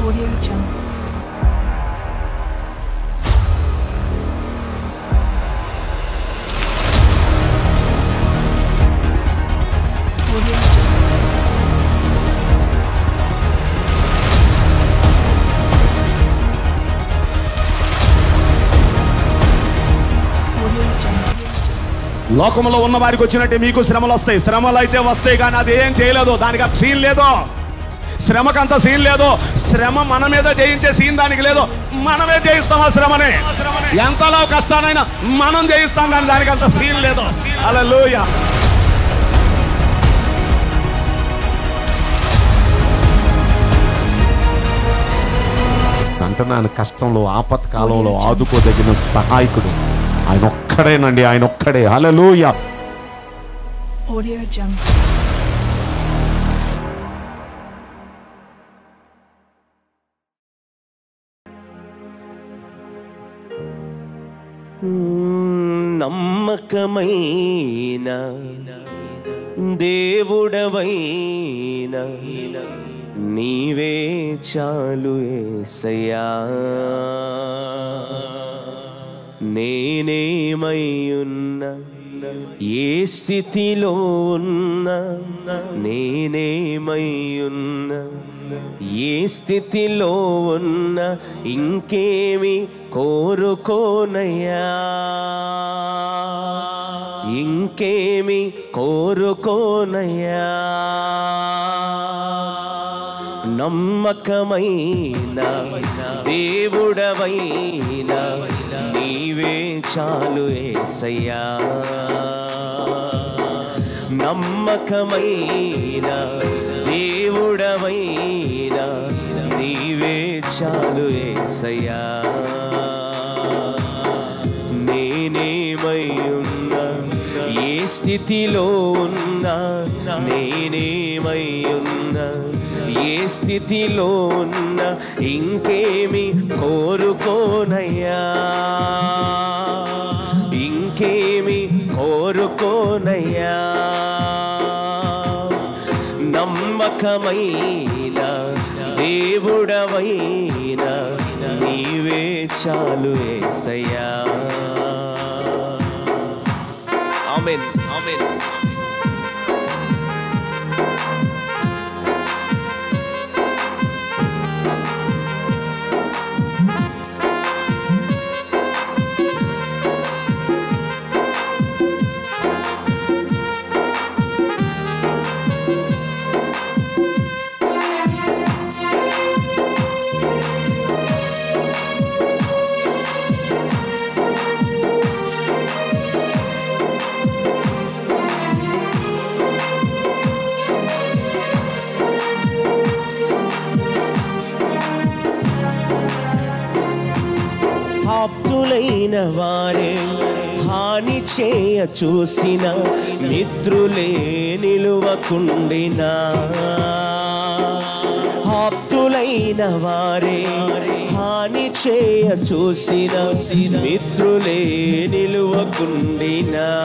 Audio Jungle. Audio Jungle. లోకంలో ఉన్న వారికి వచ్చినట్టే మీకు శ్రమలు వస్తాయి. శ్రమలు అయితే వస్తాయి, కానీ అది ఏం చేయలేదు. దానికి అంత సీన్ లేదు. శ్రమకంత సీన్ లేదు. శ్రమ మన మీద జయించే సీన్ దానికి లేదు. మనమే జయిస్తాం ఆ శ్రమని. ఎంతలో కష్టానైనా మనం జయిస్తాం, కానీ దానికి అంత సీన్ లేదు. హల్లెలూయా. అంటున్నాను, కష్టంలో ఆపత్కాలంలో ఆదుకోదగిన సహాయకుడు ఆయన ఒక్కడేనండి. ఆయన ఒక్కడే. హల్లెలూయా. Audio Jungle. నమ్మకమైన దేవుడవైన నీవే చాలు యేసయ్యా. నేనేమయ్యున్నా, ఏ స్థితిలో ఉన్నా, నేనేమయ్యున్నా, ఏ స్థితిలో ఉన్నా, ఇంకేమి కోరుకోనయ్యా, ఇంకేమి కోరుకోనయ్యా. నమ్మకమైన దేవుడవైన నీవే చాలు యేసయ్యా. నమ్మకమైన దేవుడవైన నీవే చాలు యేసయ్యా. నేనేమయ్యున్నా, ఏ స్థితిలో ఉన్నా, నేనేమయ్యున్నా, ఏ స్థితిలో ఉన్నా, ఇంకేమి కోరుకోనయ్యా, ఇంకేమి కోరుకోనయ్యా. నమ్మకమైన దేవుడవైన నీవే చాలు యేసయ్యా. ఆమేన్, ఆమేన్. ఆప్తులైన వారే హాని చేయ చూసిన, మిత్రులే నిలువకుండినా. ఆప్తులైన వారే హాని చేయ చూసిన, మిత్రులే నిలువకుండినా.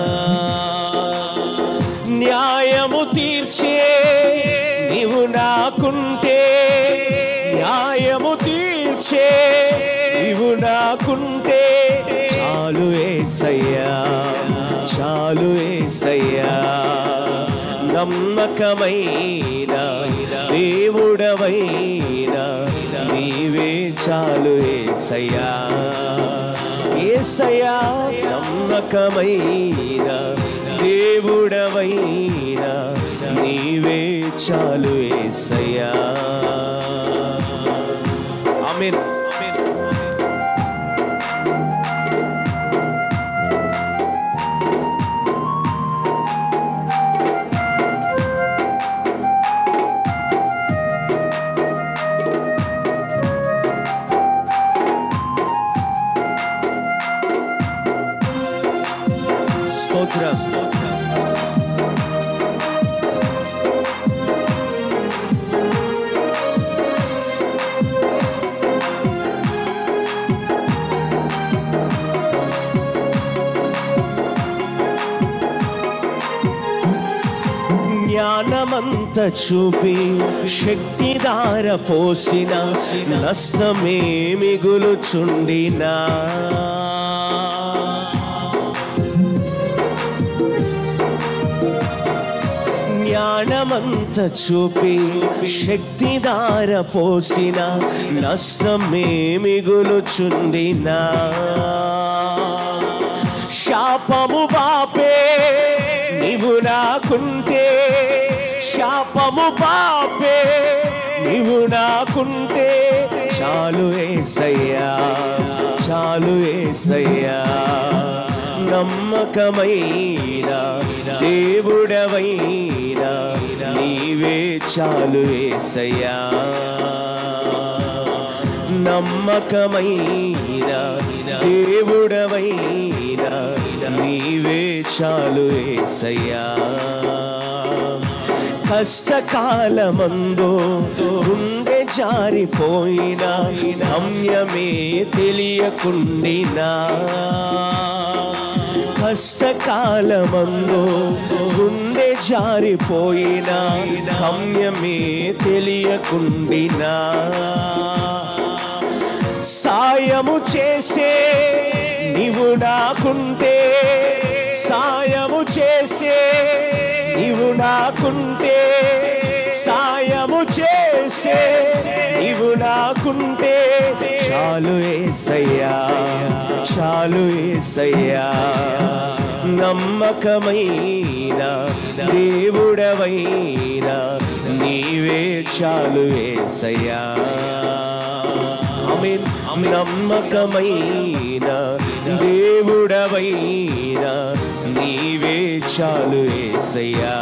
న్యాయము తీర్చే నీవు నాకుంటే, న్యాయము తీర్చే నీవు నాకుంటే, చాలు యేసయ్యా, చాలు యేసయ్యా. నమ్మకమైన దేవుడవైన నీవే చాలు యేసయ్యా. యేసయ్యా, నమ్మకమైన దేవుడవైన నీవే చాలు యేసయ్యా. ఆమేన్. స్తోత్రం. జ్ఞానమంత చూపి శక్తిధార పోసిన నష్టమే మిగులుచుండినా జ్ఞానమంత చూపి శక్తిధార పోసిన నష్టమే మిగులుచుండినా శాపము బాపే నీవు నాకుంటే శాపము బాపే నీవు నాకుంటే చాలు యేసయ్యా చాలు యేసయ్యా నమ్మకమైన దేవుడవైనా నీవే చాలు యేసయ్యా నమ్మకమైన దేవుడవైనా నీవే చాలు యేసయ్యా కష్టకాలమందు గుండె జారిపోయినా గమ్యమే తెలియకుండినా కష్టకాలమందు గుండె జారిపోయినా గమ్యమే తెలియకుండినా సాయము చేసే నీవు నాకుంటే సాయము చేసే నీవు నాకుంటే సాయము చేసే నీవు నాకుంటే చాలు యేసయ్యా చాలు యేసయ్యా నమ్మకమైన దేవుడవైనా నీవే చాలు యేసయ్యా ఆమేన్ నమ్మకమైన దేవుడవైనా నీవే చాలు యేసయ్యా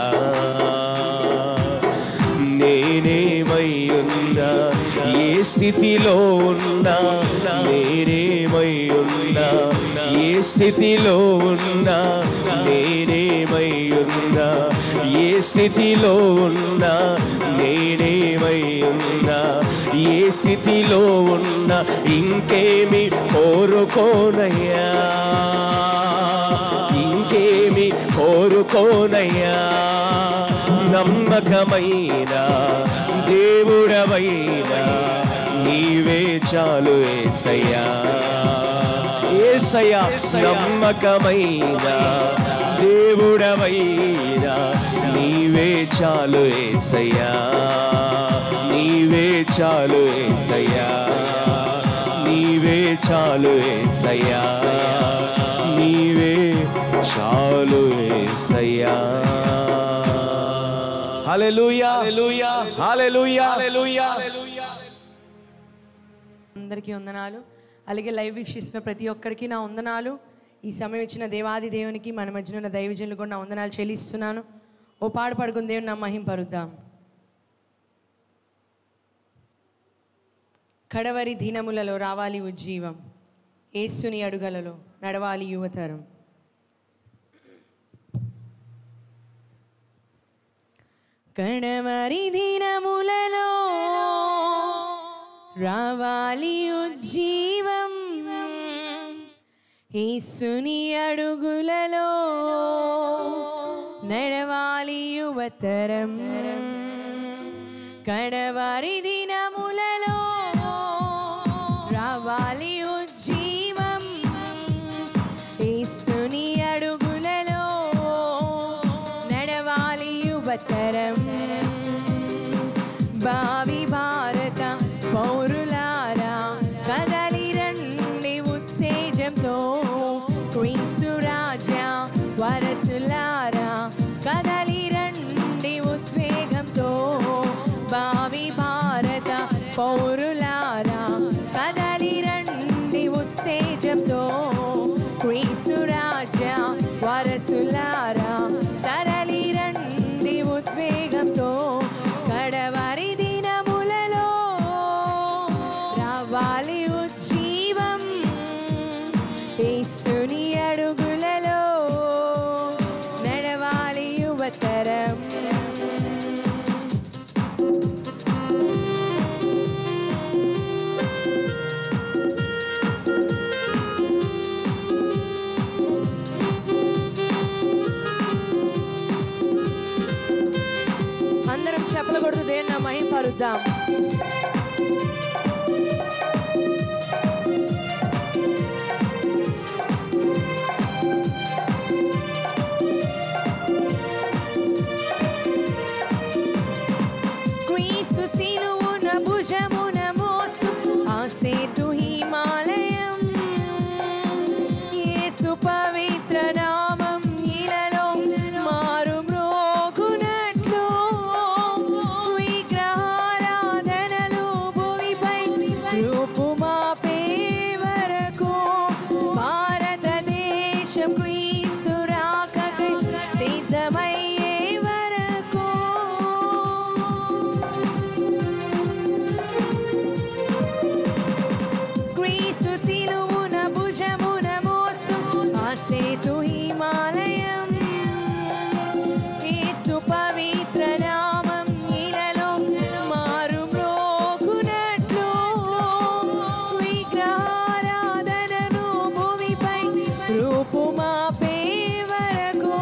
నేనేమై ఉన్నా ఏ స్థితిలో ఉన్నా నేనేమై ఉన్నా ఏ స్థితిలో ఉన్నా నేనేమై ఉన్నా ఏ స్థితిలో ఉన్నా నేనేమై ఉన్నా ఏ స్థితిలో ఉన్నా ఇంకేమి కోరుకోనయ్యా ఇంకేమి కోరుకోనయ్యా నమ్మకమైన దేవుడవైనా నీవే చాలు యేసయ్యా యేసయ్యా నమ్మకమైన దేవుడవైనా నీవే చాలు యేసయ్యా నీవే చాలు యేసయ్యా నీవే చాలు యేసయ్యా నీవే చాలు యేసయ్యా హల్లెలూయా హల్లెలూయా హల్లెలూయా హల్లెలూయా అందరికీ వందనాలు. అలాగే లైవ్ వీక్షిస్తున్న ప్రతి ఒక్కరికి నా వందనాలు. ఈ సమయం ఇచ్చిన దేవాది దేవునికి మన మధ్యన ఉన్న దైవజనులు కూడా నా వందనాలు చెల్లిస్తున్నాను. ఓ పాడు పడుకుని దేవుని నా మహింపరుద్దాం. కడవరి దినములలో రావాలి ఉజ్జీవం, యేసుని అడుగలలో నడవాలి యువతరం. కడవరి దినములలో రావాలి ఉజ్జీవం, యేసుని అడుగులలో నడవాలి యువతరం. కడవరి దినములలో రావాలి ఉజ్జీవం, యేసుని అడుగులలో నడవాలి యువతరం. భావి భారత పౌరులారా కదలి రండి ఉత్తేజంతో, క్రీస్తు రాజా వారసులారా కదలి రండి ఉద్వేగంతో. భావి భారత పౌరుల క్రీస్తు సిలువున భుజమున మోస్తు ఆసేతు హిమాలయం యేసు పవిత్ర నామం ఇలలో మారు మ్రోగునట్లు విగ్రహారాధనలు భూమిపై రూపుమాపే వరకు భారతదేశం క్రీస్తు రాకకై సిద్ధమయ్యే వరకు క్రీస్తు సిలువున భుజమున మోస్తు ఆసేతు హిమాలయం యేసు పవిత్ర నామం ఇలలో మారు మ్రోగునట్లు విగ్రహారాధనను భూమిపై రూపుమాపే వరకు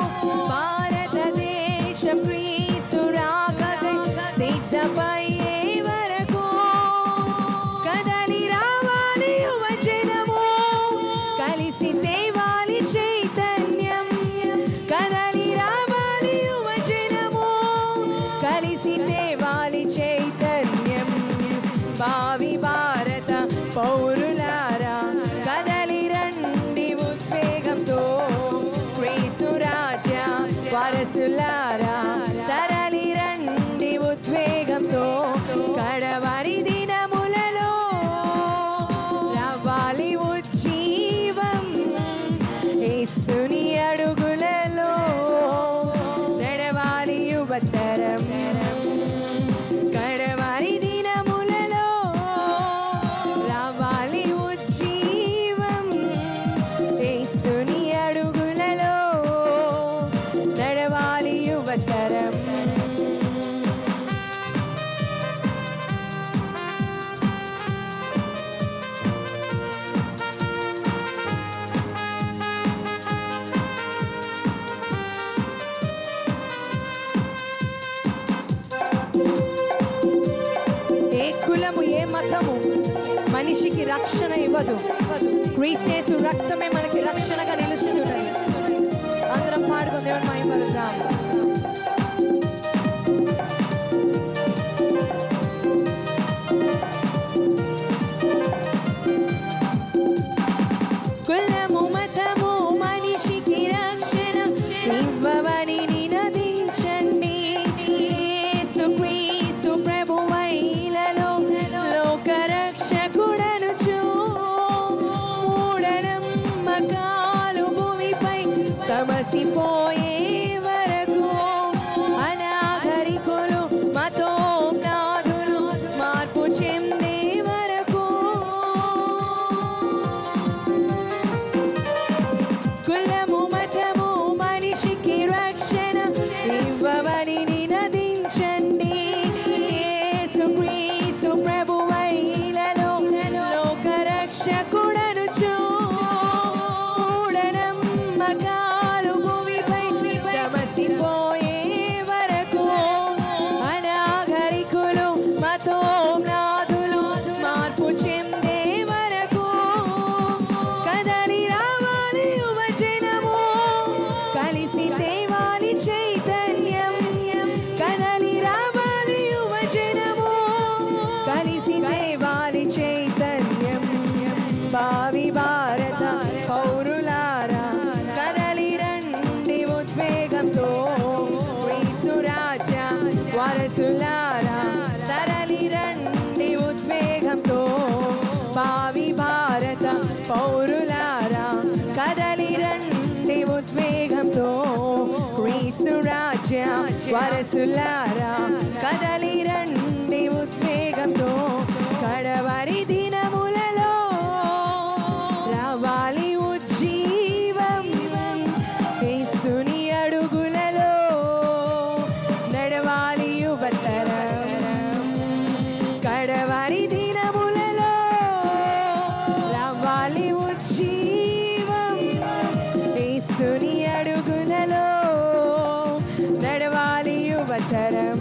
భారతదేశం క్రీస్తు రాకకై సిద్ధమయ్యే వరకు కదలి రావాలి యువజనము కలిసి తేవాలి చైతన్యం కదలి రావాలి యువజనము కలిసి తేవాలి చైతన్యం భావి భారత పౌరులారా కదలి రండి ఉద్వేగంతో క్రీస్తు రాజ్య వారసులారా తరలి రండి ఉద్వేగంతో కడవరి దినములలో రావాలి ఉజ్జీవం యేసుని అడుగులలో నడవాలి యువతరం కడవరి దినములలో రావాలి ఉజ్జీవం యేసుని అడుగులలో నడవాలి యువతరం ఏ కులము ఏ మతము మనిషికి రక్షణ ఇవ్వదు క్రీస్తు రక్తమే మనకి రక్షణగా నిలుస్తున్నది అందరం పాడుకొని దేవుని మహిమపరుద్దాం కులము మతము మనిషికి రక్షణ ఇవ్వవని నినదించండి యేసు క్రీస్తు ప్రభువైలలో లోక రక్షకుడనుచు మూఢనమ్మకాలు భూమిపై సమసిపోయే వరకు అనాగరికులు మతోన్నాదులు మార్పు చెందే వరకు కులము మతము మనిషికి రక్షణ ఇవ్వవని నినదించండి యేసు క్రీస్తు ప్రభువైలలో లోక రక్షకుడనుచు మూఢనమ్మకాలు భూమిపై సమసిపోయే వరకు అనాగరికులు మతోన్నాదులు మార్పు చెందే వరకు కదలి రావాలి యువజనము కలిసి తేవాలి చైతన్యం కదలి రావాలి యువజనము కలిసి తేవాలి చైతన్యం భావి భారత పౌరులారా కదలి రండి ఉద్వేగంతో క్రీస్తు రాజ్య వారసులారా తరలి రండి ఉద్వేగంతో భావి భారత పౌరులారా కదలి రండి ఉద్వేగంతో క్రీస్తు రాజ్య వారసులారా కదలి రండి ఉద్వేగంతో కడవరి దినములలో రావాలి ఉజ్జీవం యేసుని అడుగులలో నడవాలి యువతరం కడవరి దినములలో రావాలి ఉజ్జీవం యేసుని అడుగులలో నడవాలి యువతరం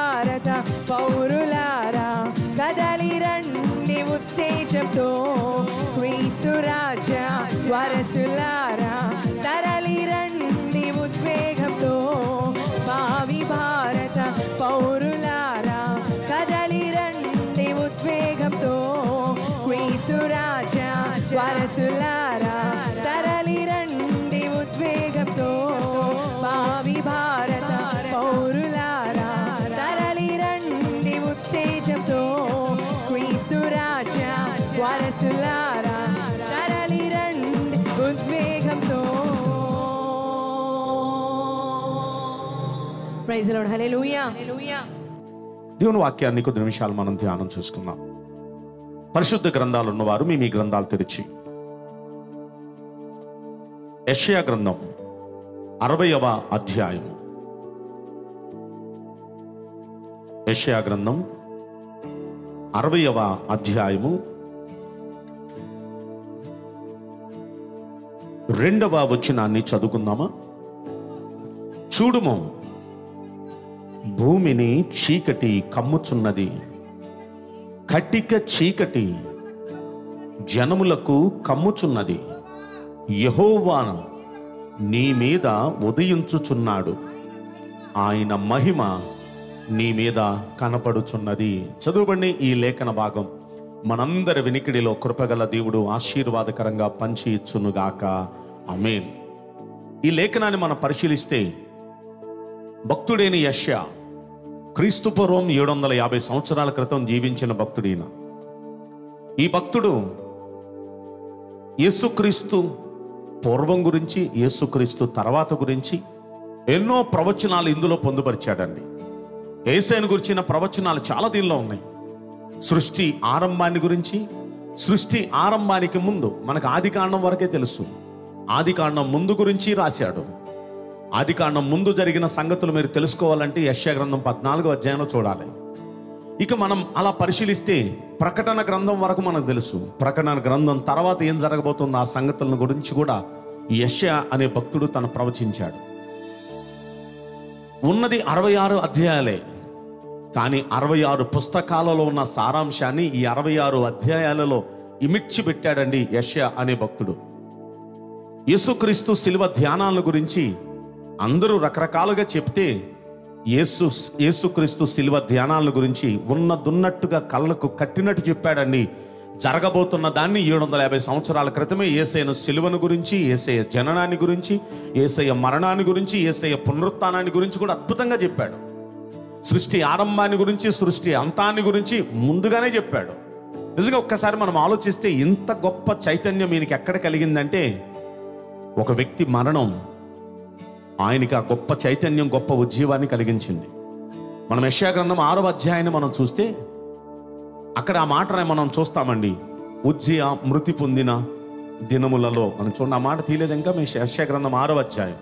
భారత పౌరులారా కదలి రండి ఉత్తేజంతో క్రీస్తు రాజా వారసులారా తరలి రండి ఉద్వేగంతో భావి భారత పౌరులారా కదలి రండి ఉద్వేగంతో క్రీస్తు రాజా వారసులారా తరలి రండి ఉద్వేగంతో భావి భారత పౌరులారా తరలి రండి ఉత్తేజంతో క్రీస్తు రాజా వారసులారా తరలి రండి ఉద్వేగంతో. Praise the Lord. హల్లెలూయా. దేవుని వాక్యాన్ని కొద్ది నిమిషాలు మనం ధ్యానం చేసుకుందాం. పరిశుద్ధ గ్రంథాలు ఉన్నవారు మీ గ్రంథాలు తెరిచి యెషయా గ్రంథం 60వ అధ్యాయం. యెషయా గ్రంథం 60వ అధ్యాయము 2వ వచనాన్ని చదువుకుందామా? చూడుము, భూమిని చీకటి కమ్ముచున్నది, కటిక చీకటి జనములకు కమ్ముచున్నది. యెహోవా నీ మీద ఉదయించుచున్నాడు, ఆయన మహిమ నీ మీద కనపడుచున్నది. చదువుబడి ఈ లేఖన భాగం మనందరి వినికిడిలో కృపగల దేవుడు ఆశీర్వాదకరంగా పంచి ఇచ్చునుగాక. ఆమేన్. ఈ లేఖనాన్ని మనం పరిశీలిస్తే భక్తుడైన యెషయా క్రీస్తుపూర్వం 750 సంవత్సరాల క్రితం జీవించిన భక్తుడైన ఈ భక్తుడు యేసుక్రీస్తు పూర్వం గురించి, యేసుక్రీస్తు తర్వాత గురించి ఎన్నో ప్రవచనాలు ఇందులో పొందుపరిచాడండి. యేసయ్యను గురించిన ప్రవచనాలు చాలా దీనిలో ఉన్నాయి. సృష్టి ఆరంభాన్ని గురించి, సృష్టి ఆరంభానికి ముందు మనకు ఆదికాండం వరకే తెలుసు. ఆదికాండం ముందు గురించి రాశాడు. ఆదికాండం ముందు జరిగిన సంగతులు మీరు తెలుసుకోవాలంటే యెషయా గ్రంథం 14వ అధ్యాయంలో చూడాలి. ఇక మనం అలా పరిశీలిస్తే ప్రకటన గ్రంథం వరకు మనకు తెలుసు. ప్రకటన గ్రంథం తర్వాత ఏం జరగబోతుందో ఆ సంగతులను గురించి కూడా యెషయా అనే భక్తుడు తను ప్రవచించాడు. ఉన్నది 66 అధ్యాయాలే, కానీ 66 పుస్తకాలలో ఉన్న సారాంశాన్ని ఈ 66 అధ్యాయాలలో ఇమిడ్చి పెట్టాడండి యెషయా అనే భక్తుడు. యేసుక్రీస్తు శిలువ ధ్యానాల గురించి అందరూ రకరకాలుగా చెప్తే యేసుక్రీస్తు శిలువ ధ్యానాల గురించి ఉన్నదున్నట్టుగా కళ్ళకు కట్టినట్టు చెప్పాడండి. జరగబోతున్న దాన్ని 750 సంవత్సరాల క్రితమే యేసయ్యను శిలువను గురించి, యేసయ్య జననాన్ని గురించి, యేసయ్య మరణాన్ని గురించి, యేసయ్య పునరుత్థానాన్ని గురించి కూడా అద్భుతంగా చెప్పాడు. సృష్టి ఆరంభాన్ని గురించి, సృష్టి అంతాన్ని గురించి ముందుగానే చెప్పాడు. నిజంగా ఒక్కసారి మనం ఆలోచిస్తే ఇంత గొప్ప చైతన్యం ఈయనకి ఎక్కడ కలిగిందంటే ఒక వ్యక్తి మరణం ఆయనకి ఆ గొప్ప చైతన్యం, గొప్ప ఉజ్జీవాన్ని కలిగించింది. మనం యెషయా గ్రంథం 6వ అధ్యాయాన్ని మనం చూస్తే అక్కడ ఆ మాటని మనం చూస్తామండి. ఉజ్జియా మృతి పొందిన దినములలో అని చూడండి. ఆ మాట తీయలేదు ఇంకా. మీ యెషయా గ్రంథం 6వ అధ్యాయం.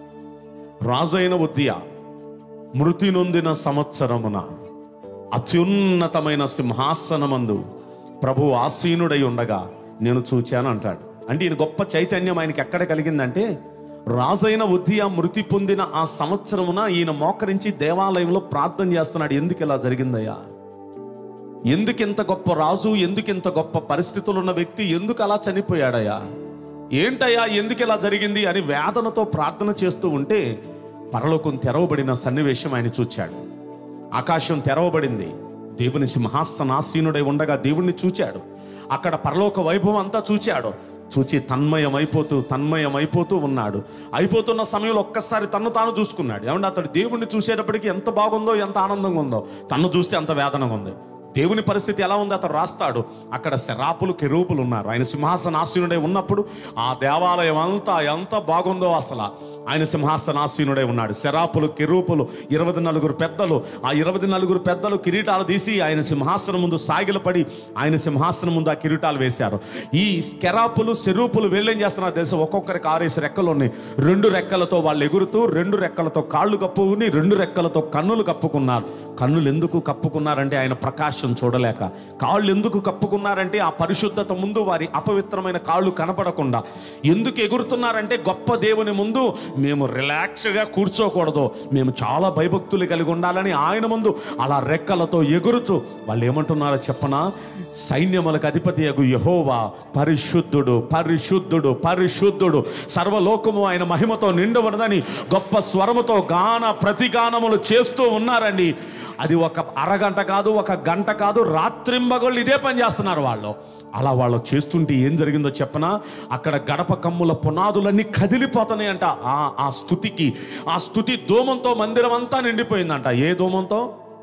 రాజైన ఉజ్జియా మృతి నొందిన సంవత్సరమున అత్యున్నతమైన సింహాసనమందు ప్రభు ఆసీనుడై ఉండగా నేను చూచాను అంటాడు. అంటే ఈయన గొప్ప చైతన్యం ఆయనకి ఎక్కడ కలిగిందంటే రాజైన ఉజ్జియా మృతి పొందిన ఆ సంవత్సరమున ఈయన మోకరించి దేవాలయంలో ప్రార్థన చేస్తున్నాడు. ఎందుకు ఇలా జరిగిందయ్యా? ఎందుకింత గొప్ప రాజు, ఎందుకింత గొప్ప పరిస్థితులు ఉన్న వ్యక్తి ఎందుకు అలా చనిపోయాడయ్యా? ఏంటయ్యా ఎందుకు ఇలా జరిగింది అని వేదనతో ప్రార్థన చేస్తూ ఉంటే పరలోకం తెరవబడిన సన్నివేశం ఆయన చూచాడు. ఆకాశం తెరవబడింది. దేవుని సింహాసనాసీనుడై ఉండగా దేవుణ్ణి చూచాడు. అక్కడ పరలోక వైభవం అంతా చూచాడు. చూచి తన్మయమైపోతూ ఉన్నాడు. అయిపోతున్న సమయంలో ఒక్కసారి తన్ను తాను చూసుకున్నాడు. ఏమంటే అతడు దేవుణ్ణి చూసేటప్పటికి ఎంత బాగుందో, ఎంత ఆనందంగా ఉందో, తన్ను చూస్తే అంత వేదనగా ఉంది. దేవుని పరిస్థితి ఎలా ఉంది అతడు రాస్తాడు. అక్కడ శరాపులు, కెరూపులు ఉన్నారు. ఆయన సింహాసనాసీనుడై ఉన్నప్పుడు ఆ దేవాలయం అంతా ఎంత బాగుందో అసలు. ఆయన సింహాసనాసీనుడై ఉన్నాడు. శరాపులు, కెరూపులు, 24 పెద్దలు. ఆ 24 పెద్దలు కిరీటాలు తీసి ఆయన సింహాసనం ముందు సాగిలపడి ఆయన సింహాసనం ముందు ఆ కిరీటాలు వేశారు. ఈ కెరాపులు, శరూపులు వీళ్ళేం చేస్తున్నారు తెలుసు? ఒక్కొక్కరికి 6 రెక్కలు ఉన్నాయి. 2 రెక్కలతో వాళ్ళు ఎగురుతూ, 2 రెక్కలతో కాళ్ళు కప్పుకుని, 2 రెక్కలతో కన్నులు కప్పుకున్నారు. కన్నులు ఎందుకు కప్పుకున్నారంటే ఆయన ప్రకాశం చూడలేక. కాళ్ళు ఎందుకు కప్పుకున్నారంటే ఆ పరిశుద్ధత ముందు వారి అపవిత్రమైన కాళ్ళు కనపడకుండా. ఎందుకు ఎగురుతున్నారంటే గొప్ప దేవుని ముందు మేము రిలాక్స్గా కూర్చోకూడదు, మేము చాలా భయభక్తులు కలిగి ఉండాలని ఆయన ముందు అలా రెక్కలతో ఎగురుతూ వాళ్ళు ఏమంటున్నారో చెప్పనా? సైన్యములకు అధిపతి యగు యెహోవా పరిశుద్ధుడు, పరిశుద్ధుడు, పరిశుద్ధుడు, సర్వలోకము ఆయన మహిమతో నిండవనదని గొప్ప స్వరముతో ప్రతిగానములు చేస్తూ ఉన్నారండి. అది ఒక అరగంట కాదు, ఒక గంట కాదు, రాత్రింబగళ్ళు ఇదే పని చేస్తున్నారు వాళ్ళు. అలా వాళ్ళు చేస్తుంటే ఏం జరిగిందో చెప్పనా? అక్కడ గడప కమ్ముల పునాదులన్నీ కదిలిపోతున్నాయి అంట. ఆ స్తుతికి, ఆ స్తుతి దోమంతో మందిరం అంతా నిండిపోయిందంట. ఏ దోమంతో?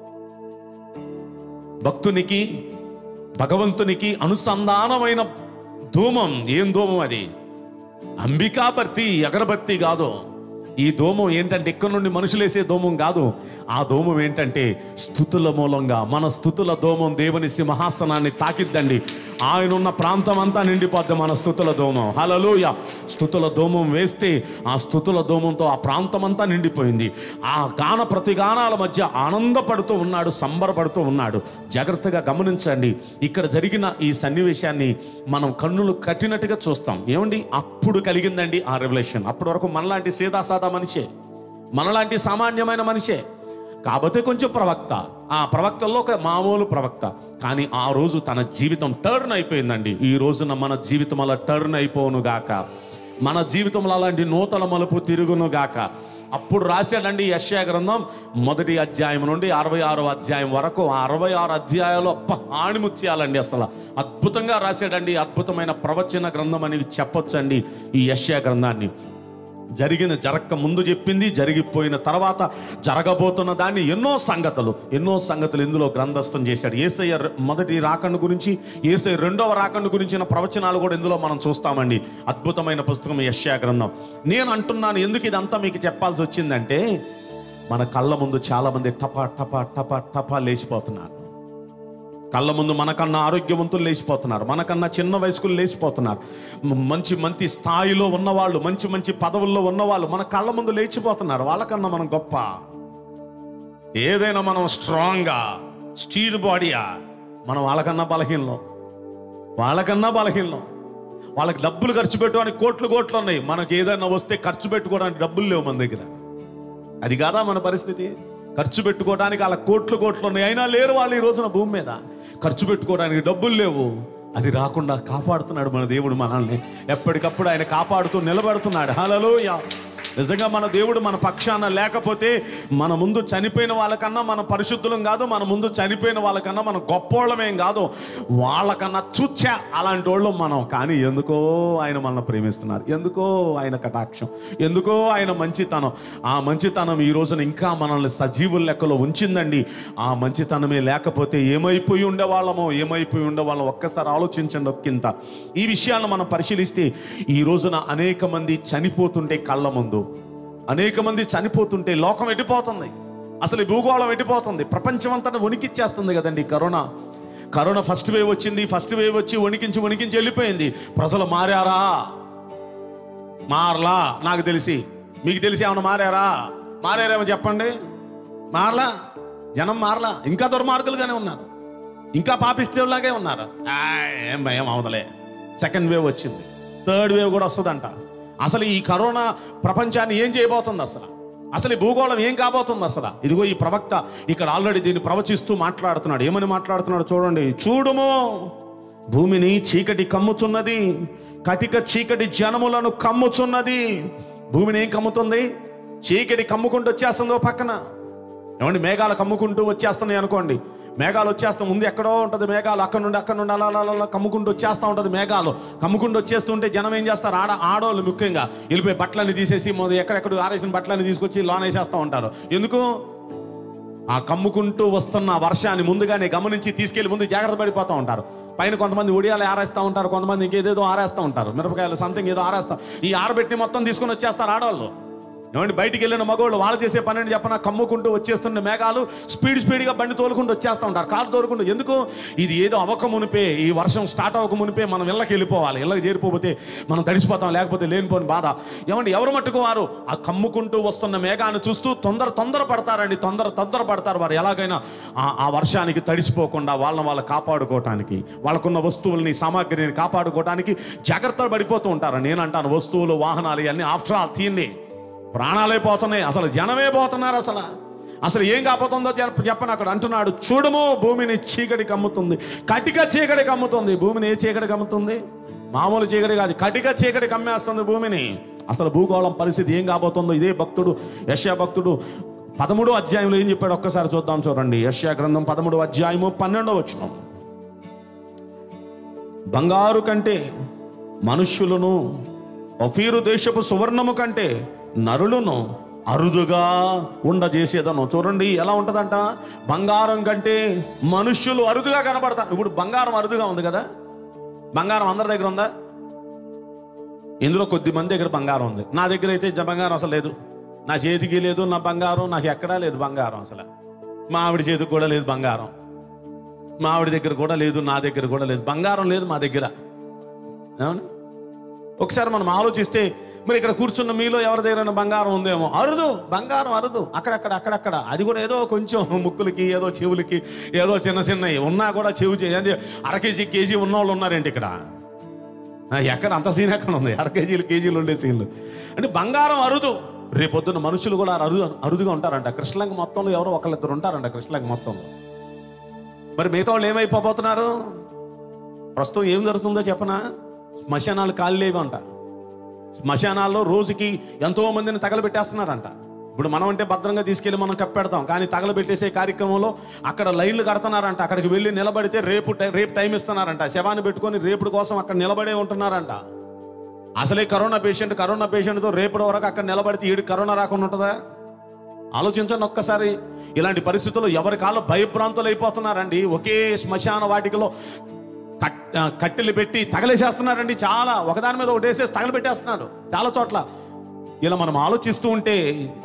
భక్తునికి భగవంతునికి అనుసంధానమైన ధూమం. ఏం ధూమం అది? అంబికాభర్తి, అగరబత్తి కాదు. ఈ ధూమం ఏంటంటే ఇక్కడ నుండి మనుషులు వేసే ధూమం కాదు. ఆ ధూమం ఏంటంటే స్తుతుల మూలంగా మన స్తుతుల ధూమం దేవుని సింహాసనాన్ని తాకిద్దండి. ఆయన ఉన్న ప్రాంతం అంతా నిండిపోద్ది మన స్తుతుల ధూమం. హల్లెలూయా. స్తుతుల ధూమం వేస్తే ఆ స్తుతుల ధూమంతో ఆ ప్రాంతం అంతా నిండిపోయింది. ఆ గాన ప్రతిగానాల మధ్య ఆనందపడుతూ ఉన్నాడు, సంబరపడుతూ ఉన్నాడు. జాగ్రత్తగా గమనించండి. ఇక్కడ జరిగిన ఈ సన్నివేశాన్ని మనం కన్నులు కట్టినట్టుగా చూస్తాం. ఏమండి? అప్పుడు కలిగిందండి ఆ రెవల్యూషన్. అప్పటి వరకు మనలాంటి సీదాసాదా మనిషే, మనలాంటి సామాన్యమైన మనిషే. కాబట్టి కొంచెం ప్రవక్త, ఆ ప్రవక్తల్లో ఒక మామూలు ప్రవక్త. కానీ ఆ రోజు తన జీవితం టర్న్ అయిపోయిందండి. ఈ రోజున మన జీవితం అలా టర్న్ అయిపోను గాక, మన జీవితంలో అలాంటి నూతన మలుపు తిరుగును గాక. అప్పుడు రాశాడండి యెషయా గ్రంథం 1వ అధ్యాయం నుండి 66వ అధ్యాయం వరకు. ఆ 66 అధ్యాయాలు ఆణిముత్యాలండి. అసలు అద్భుతంగా రాశాడండి. అద్భుతమైన ప్రవచన గ్రంథం అని చెప్పొచ్చండి ఈ యెషయా గ్రంథాన్ని. జరగక ముందు చెప్పింది, జరిగిపోయిన తర్వాత జరగబోతున్న దాన్ని ఎన్నో సంగతులు ఇందులో గ్రంథస్థం చేశాడు. యేసయ్య మొదటి రాకడ గురించి, యేసయ్య రెండవ రాకడ గురించిన ప్రవచనాలు కూడా ఇందులో మనం చూస్తామండి. అద్భుతమైన పుస్తకం యెషయా గ్రంథం. నేను అంటున్నాను, ఎందుకు ఇదంతా మీకు చెప్పాల్సి వచ్చిందంటే, మన కళ్ళ ముందు చాలా మంది టపా టపా టపా టపా లేచిపోతున్నారు. కళ్ళ ముందు మనకన్నా ఆరోగ్యవంతులు లేచిపోతున్నారు, మనకన్నా చిన్న వయస్కులు లేచిపోతున్నారు, మంచి స్థాయిలో ఉన్నవాళ్ళు, మంచి పదవుల్లో ఉన్నవాళ్ళు మన కళ్ళ ముందు లేచిపోతున్నారు. వాళ్ళకన్నా మనం గొప్ప, ఏదైనా మనం స్ట్రాంగ్గా స్టీల్ బాడీయా? మనం వాళ్ళకన్నా బలహీనం. వాళ్ళకి డబ్బులు ఖర్చు పెట్టడానికి కోట్లు ఉన్నాయి. మనకు ఏదైనా వస్తే ఖర్చు పెట్టుకోవడానికి డబ్బులు లేవు మన దగ్గర. అది కాదా మన పరిస్థితి? ఖర్చు పెట్టుకోవడానికి వాళ్ళ కోట్లు ఉన్నాయి, అయినా లేరు వాళ్ళు ఈ రోజున భూమి మీద. ఖర్చు పెట్టుకోవడానికి డబ్బులు లేవు. అది రాకుండా కాపాడుతున్నాడు మన దేవుడు మనల్ని. ఎప్పటికప్పుడు ఆయన కాపాడుతూ నిలబడుతున్నాడు. హల్లెలూయా. నిజంగా మన దేవుడు మన పక్షాన లేకపోతే మన ముందు చనిపోయిన వాళ్ళకన్నా మనం పరిశుద్ధులం కాదు, మన ముందు చనిపోయిన వాళ్ళకన్నా మనం గొప్పోళ్ళమేం కాదు, వాళ్ళకన్నా చుచ్చా అలాంటి వాళ్ళం మనం. కానీ ఎందుకో ఆయన మనల్ని ప్రేమిస్తున్నారు, ఎందుకో ఆయన కటాక్షం, ఎందుకో ఆయన మంచితనం. ఆ మంచితనం ఈ రోజున ఇంకా మనల్ని సజీవుల లెక్కలో ఉంచిందండి. ఆ మంచితనమే లేకపోతే ఏమైపోయి ఉండేవాళ్ళమో ఒక్కసారి ఆలోచించండి ఒక్కింత. ఈ విషయాలను మనం పరిశీలిస్తే ఈ రోజున అనేక మంది చనిపోతుంటే, కళ్ళ ముందు అనేక మంది చనిపోతుంటే లోకం ఎడిపోతుంది. అసలు ఈ భూగోళం ఎడిపోతుంది. ప్రపంచం అంతా వణికిచ్చేస్తుంది కదండి. కరోనా ఫస్ట్ వేవ్ వచ్చింది. ఫస్ట్ వేవ్ వచ్చి వణికించి వెళ్ళిపోయింది. ప్రజలు మారలా? నాకు తెలిసి, మీకు తెలిసి ఏమన్నా మారారేమో చెప్పండి. మారలా, జనం మారలా, ఇంకా దుర్మార్గులుగానే ఉన్నారు, ఇంకా పాపిస్తేలాగే ఉన్నారు. ఏం భయం అవదలే. సెకండ్ వేవ్ వచ్చింది, థర్డ్ వేవ్ కూడా వస్తుందంట. అసలు ఈ కరోనా ప్రపంచాన్ని ఏం చేయబోతుంది? అసలు ఈ భూగోళం ఏం కాబోతుంది? ఇదిగో ఈ ప్రవక్త ఇక్కడ ఆల్రెడీ దీన్ని ప్రవచిస్తూ మాట్లాడుతున్నాడు. ఏమని మాట్లాడుతున్నాడు చూడండి. చూడుము, భూమిని చీకటి కమ్ముచున్నది, కటిక చీకటి జనములను కమ్ముచున్నది. భూమిని ఏం కమ్ముతుంది? చీకటి కమ్ముకుంటూ వచ్చేస్తుందో పక్కన. ఏమండి, మేఘాలు కమ్ముకుంటూ వచ్చేస్తున్నాయి అనుకోండి. మేఘాలు వచ్చేస్తాం, ముందు ఎక్కడో ఉంటుంది మేఘాలు, అక్కడ నుండి అలా కమ్ముకుంటూ వచ్చేస్తూ ఉంటుంది. మేఘాలు కమ్ముకుంటూ వచ్చేస్తుంటే జనం ఏం చేస్తారు? ఆడవాళ్ళు ముఖ్యంగా వెళ్ళిపోయి బట్టలని తీసేసి ఎక్కడెక్కడ ఆరేసిన బట్టలని తీసుకొచ్చి లోన్ వేసేస్తూ ఉంటారు. ఎందుకు? ఆ కమ్ముకుంటూ వస్తున్న వర్షాన్ని ముందుగానే గమనించి తీసుకెళ్లి ముందు జాగ్రత్త పడిపోతూ ఉంటారు. పైన కొంతమంది ఒడియాలు ఆరేస్తూ ఉంటారు, కొంతమంది ఇంకేదేదో ఆరేస్తూ ఉంటారు, మిరపకాయలు సంథింగ్ ఏదో ఆరేస్తాం. ఈ ఆరబెట్టి మొత్తం తీసుకొని వచ్చేస్తారు ఆడవాళ్ళు. ఏమంటే బయటికి వెళ్ళిన మగవాళ్ళు వాళ్ళు చేసే పని అని చెప్పన, కమ్ముకుంటూ వచ్చేస్తున్న మేఘాలు స్పీడ్గా బండి తోలుకుంటూ వచ్చేస్తూ ఉంటారు, కారు తోలుకుంటూ. ఎందుకు? ఇది ఏదో అవ్వక మునిపే, ఈ వర్షం స్టార్ట్ అవ్వక మునిపే మనం ఇళ్ళకి వెళ్ళిపోవాలి. ఇళ్ళకి చేరిపోతే మనం తడిసిపోతాం, లేకపోతే లేనిపోని బాధ. ఏమంటే ఎవరు మట్టుకు వారు ఆ కమ్ముకుంటూ వస్తున్న మేఘాన్ని చూస్తూ తొందర పడతారండి, తొందర పడతారు వారు. ఎలాగైనా ఆ వర్షానికి తడిసిపోకుండా వాళ్ళని కాపాడుకోవటానికి, వాళ్ళకున్న వస్తువుల్ని సామాగ్రిని కాపాడుకోవటానికి జాగ్రత్తలు పడిపోతూ ఉంటారు. నేనంటాను, వస్తువులు వాహనాలు ఇవన్నీ ఆఫ్టర్ ఆల్ తీయండి, ప్రాణాలే పోతున్నాయి, అసలు జనమే పోతున్నారు. అసలు ఏం కాపోతుందో చెప్పను. అక్కడ అంటున్నాడు, చూడము భూమిని చీకటి కమ్ముతుంది, కటిక చీకటి కమ్ముతుంది. భూమిని ఏ చీకటి కమ్ముతుంది? మామూలు చీకటి కాదు, కటిక చీకటి కమ్మేస్తుంది భూమిని. అసలు భూగోళం పరిస్థితి ఏం కాబోతుందో ఇదే భక్తుడు, యెషయా భక్తుడు 13వ అధ్యాయంలో ఏం చెప్పాడు ఒక్కసారి చూద్దాం. చూడండి, యెషయా గ్రంథం 13వ అధ్యాయము 12వ వచనం. బంగారు కంటే మనుష్యులను, ఒఫీరు దేశపు సువర్ణము కంటే నరులను అరుదుగా ఉండజేసేదను. చూడండి ఎలా ఉంటుందంట, బంగారం కంటే మనుష్యులు అరుదుగా కనబడతారు. ఇప్పుడు బంగారం అరుదుగా ఉంది కదా, బంగారం అందరి దగ్గర ఉందా? ఇందులో కొద్ది మంది దగ్గర బంగారం ఉంది. నా దగ్గర అయితే బంగారం అసలు లేదు, నా చేతికి లేదు నా బంగారం, నాకు ఎక్కడా లేదు బంగారం. అసలు మా ఆవిడ చేతికి కూడా లేదు బంగారం, మా ఆవిడ దగ్గర కూడా లేదు, నా దగ్గర కూడా లేదు, బంగారం లేదు మా దగ్గర. అవును, ఒకసారి మనం ఆలోచిస్తే మరి ఇక్కడ కూర్చున్న మీలో ఎవరి దగ్గర బంగారం ఉందేమో, అరుదు, బంగారం అరుదు, అక్కడక్కడ. అది కూడా ఏదో కొంచెం ముక్కులకి, ఏదో చెవులకి, ఏదో చిన్నవి ఉన్నా కూడా చెవు అర కేజీ ఉన్న వాళ్ళు ఉన్నారేంటి ఇక్కడ? ఎక్కడ అంత సీన్ ఎక్కడ ఉంది? అర కేజీలు ఉండే సీన్లు. అంటే బంగారం అరుదు. రేపొద్దున మనుషులు కూడా అరుదుగా ఉంటారంట. కృష్ణలంక మొత్తంలో ఎవరో ఒకళ్ళిద్దరు ఉంటారంట కృష్ణలంక మొత్తంలో. మరి మిగతా వాళ్ళు ఏమైపోతున్నారు? ప్రస్తుతం ఏం జరుగుతుందో చెప్పనా? శ్మశానాలు ఖాళీలేవి అంట. శ్మశానాల్లో రోజుకి ఎంతో మందిని తగలబెట్టేస్తున్నారంట. ఇప్పుడు మనం అంటే భద్రంగా తీసుకెళ్ళి మనం కప్పెడతాం, కానీ తగలబెట్టేసే కార్యక్రమంలో అక్కడ లైన్లు కడుతున్నారంట. అక్కడికి వెళ్ళి నిలబడితే రేపు టైం ఇస్తున్నారంట. శవాన్ని పెట్టుకొని రేపుడు కోసం అక్కడ నిలబడే ఉంటున్నారంట. అసలే కరోనా పేషెంట్తో రేపటి వరకు అక్కడ నిలబడితే ఈడు కరోనా రాకుండా ఉంటుందా? ఆలోచించండి ఒక్కసారి. ఇలాంటి పరిస్థితుల్లో ఎవరి కాళ్ళు భయభ్రాంతులు అయిపోతున్నారండి. ఒకే శ్మశాన వాటికలో కట్టెలు పెట్టి తగలేసేస్తున్నారండి. చాలా ఒకదాని మీద ఒకటి వేసేసి తగలబెట్టేస్తున్నారు చాలా చోట్ల. ఇలా మనం ఆలోచిస్తూ ఉంటే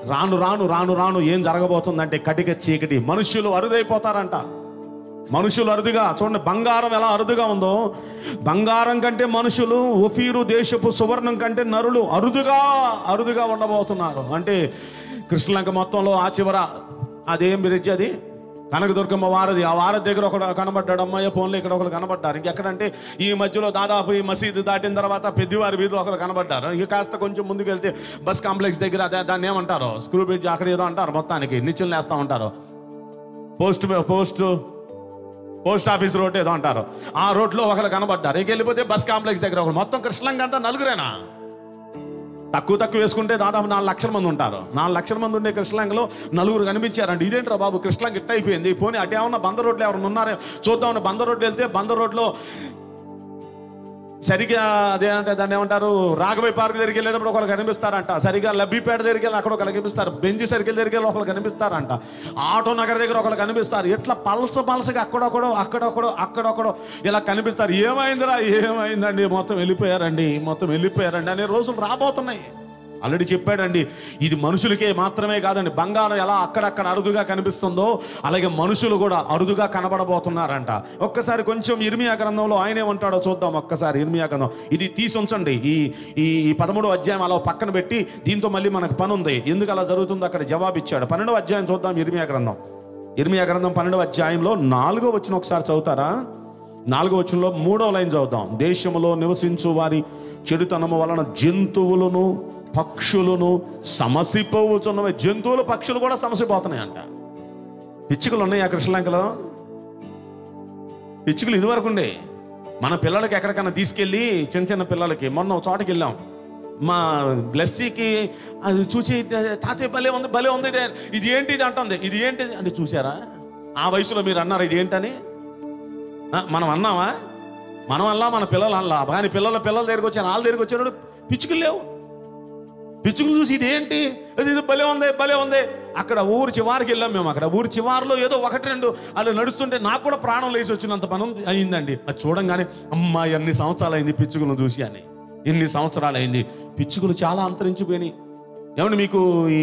రాను ఏం జరగబోతుందంటే కటిక చీకటి, మనుష్యులు అరుదైపోతారంట. మనుషులు అరుదుగా, చూడండి బంగారం ఎలా అరుదుగా ఉందో, బంగారం కంటే మనుషులు, ఒఫీరు దేశపు సువర్ణం కంటే నరులు అరుదుగా ఉండబోతున్నారు. అంటే కృష్ణలంక మొత్తంలో ఆ చివర అదేం బ్రిడ్జ్, అది కనకదుర్గమ్మ వారధి. ఆ వారధి దగ్గర ఒకడు కనబడ్డాడు, అమ్మాయి ఫోన్లో ఇక్కడ ఒకరు కనబడ్డారు. ఇంకెక్కడంటే ఈ మధ్యలో దాదాపు ఈ మసీదు దాటిన తర్వాత పెద్దవారి వీధిలో ఒకరు కనబడ్డారు. ఇక కాస్త కొంచెం ముందుకు వెళ్తే బస్ కాంప్లెక్స్ దగ్గర దాన్ని ఏమంటారు, స్క్రూ బ్రిడ్జ్ అక్కడ ఏదో అంటారు, మొత్తానికి నిచ్చెలు వేస్తూ ఉంటారు. పోస్ట్ ఆఫీస్ రోడ్ ఏదో అంటారు, ఆ రోడ్లో ఒకరు కనబడ్డారు. ఇక వెళ్ళిపోతే బస్ కాంప్లెక్స్ దగ్గర ఒకరు. మొత్తం కృష్ణలంక అంతా నలుగురేనా? తక్కువ వేసుకుంటే దాదాపు 4 లక్షల మంది ఉంటారు. 4 లక్షల మంది ఉండే కృష్ణలంకలో నలుగురు కనిపించారండి. ఇదేంట్రా బాబు, కృష్ణలంక ఇట్ట అయిపోయింది, పోనీ అటే ఏమన్నా బందర్ రోడ్లో ఎవరైనా ఉన్నారే చూద్దామని బందర్ రోడ్డు వెళ్తే బందర్ రోడ్లో సరిగ్గా అదేంటే దాన్ని ఏమంటారు, రాఘవయ్య పార్క్ దగ్గరికి వెళ్ళేటప్పుడు ఒకళ్ళు కనిపిస్తారంట. సరిగ్గా లబ్బిపేట దగ్గరికి వెళ్ళి అక్కడ ఒకళ్ళు కనిపిస్తారు. బెంజి సర్కిల్ దగ్గరికి వెళ్ళి ఒకళ్ళు కనిపిస్తారంట. ఆటో నగర్ దగ్గర ఒకళ్ళు కనిపిస్తారు. ఇట్లా పలసగా అక్కడొకడో ఇలా కనిపిస్తారు. ఏమైందండి, మొత్తం వెళ్ళిపోయారండి అనే రోజులు రాబోతున్నాయి. ఆల్రెడీ చెప్పాడండి, ఇది మనుషులకే మాత్రమే కాదండి. బంగారం ఎలా అక్కడక్కడ అరుదుగా కనిపిస్తుందో అలాగే మనుషులు కూడా అరుదుగా కనబడబోతున్నారంట. ఒక్కసారి కొంచెం ఇర్మియా గ్రంథంలో ఆయన ఏమంటాడో చూద్దాం. ఒక్కసారి ఇర్మియా గ్రంథం ఇది తీసి ఉంచండి. ఈ 13వ అధ్యాయం అలా పక్కన పెట్టి, దీంతో మళ్ళీ మనకు పని ఉంది, ఎందుకు అలా జరుగుతుందో అక్కడ జవాబిచ్చాడు. 12వ అధ్యాయం చూద్దాం. ఇర్మియా గ్రంథం 12వ అధ్యాయంలో 4వ వచనం ఒకసారి చదువుతారా? 4వ వచనంలో 3వ లైన్ చదువుదాం. దేశంలో నివసించు వారి చెడుతనము వలన జంతువులను పక్షులను సమసిపోవచ్చున్నవి. జంతువులు పక్షులు కూడా సమసిపోతున్నాయి అంట. పిచ్చుకలు ఉన్నాయి ఆ కృష్ణలంకలో. పిచ్చుకలు ఇదివరకు ఉండే. మన పిల్లలకి ఎక్కడికైనా తీసుకెళ్ళి చిన్న పిల్లలకి మొన్న చోటకి వెళ్ళాం. మా బ్లెస్సీకి అది చూసి తాతయ్య భలే ఉంది ఇది ఏంటిది అంటుంది. ఇది ఏంటిది అంటే చూసారా, ఆ వయసులో మీరు అన్నారు ఇది ఏంటని. మనం అన్నామా? మనం అల్లా, మన పిల్లలు అల్లా. కానీ పిల్లల దగ్గరికి వచ్చాను, వాళ్ళ దగ్గరికి వచ్చాడు పిచ్చుకలు లేవు. పిచ్చుకలు చూసి ఇదేంటి, ఇది భలే ఉంది. అక్కడ ఊరు చివారికి వెళ్ళాం మేము. అక్కడ ఊరు చివారిలో ఏదో 1-2 అలా నడుస్తుంటే నాకు కూడా ప్రాణం లేచి వచ్చినంత పని అయిందండి. అది చూడంగానే అమ్మా ఎన్ని సంవత్సరాలు అయింది పిచ్చుకలను చూసి అని. ఎన్ని సంవత్సరాలు అయింది. పిచ్చుకలు చాలా అంతరించిపోయినాయి. ఏమండి మీకు ఈ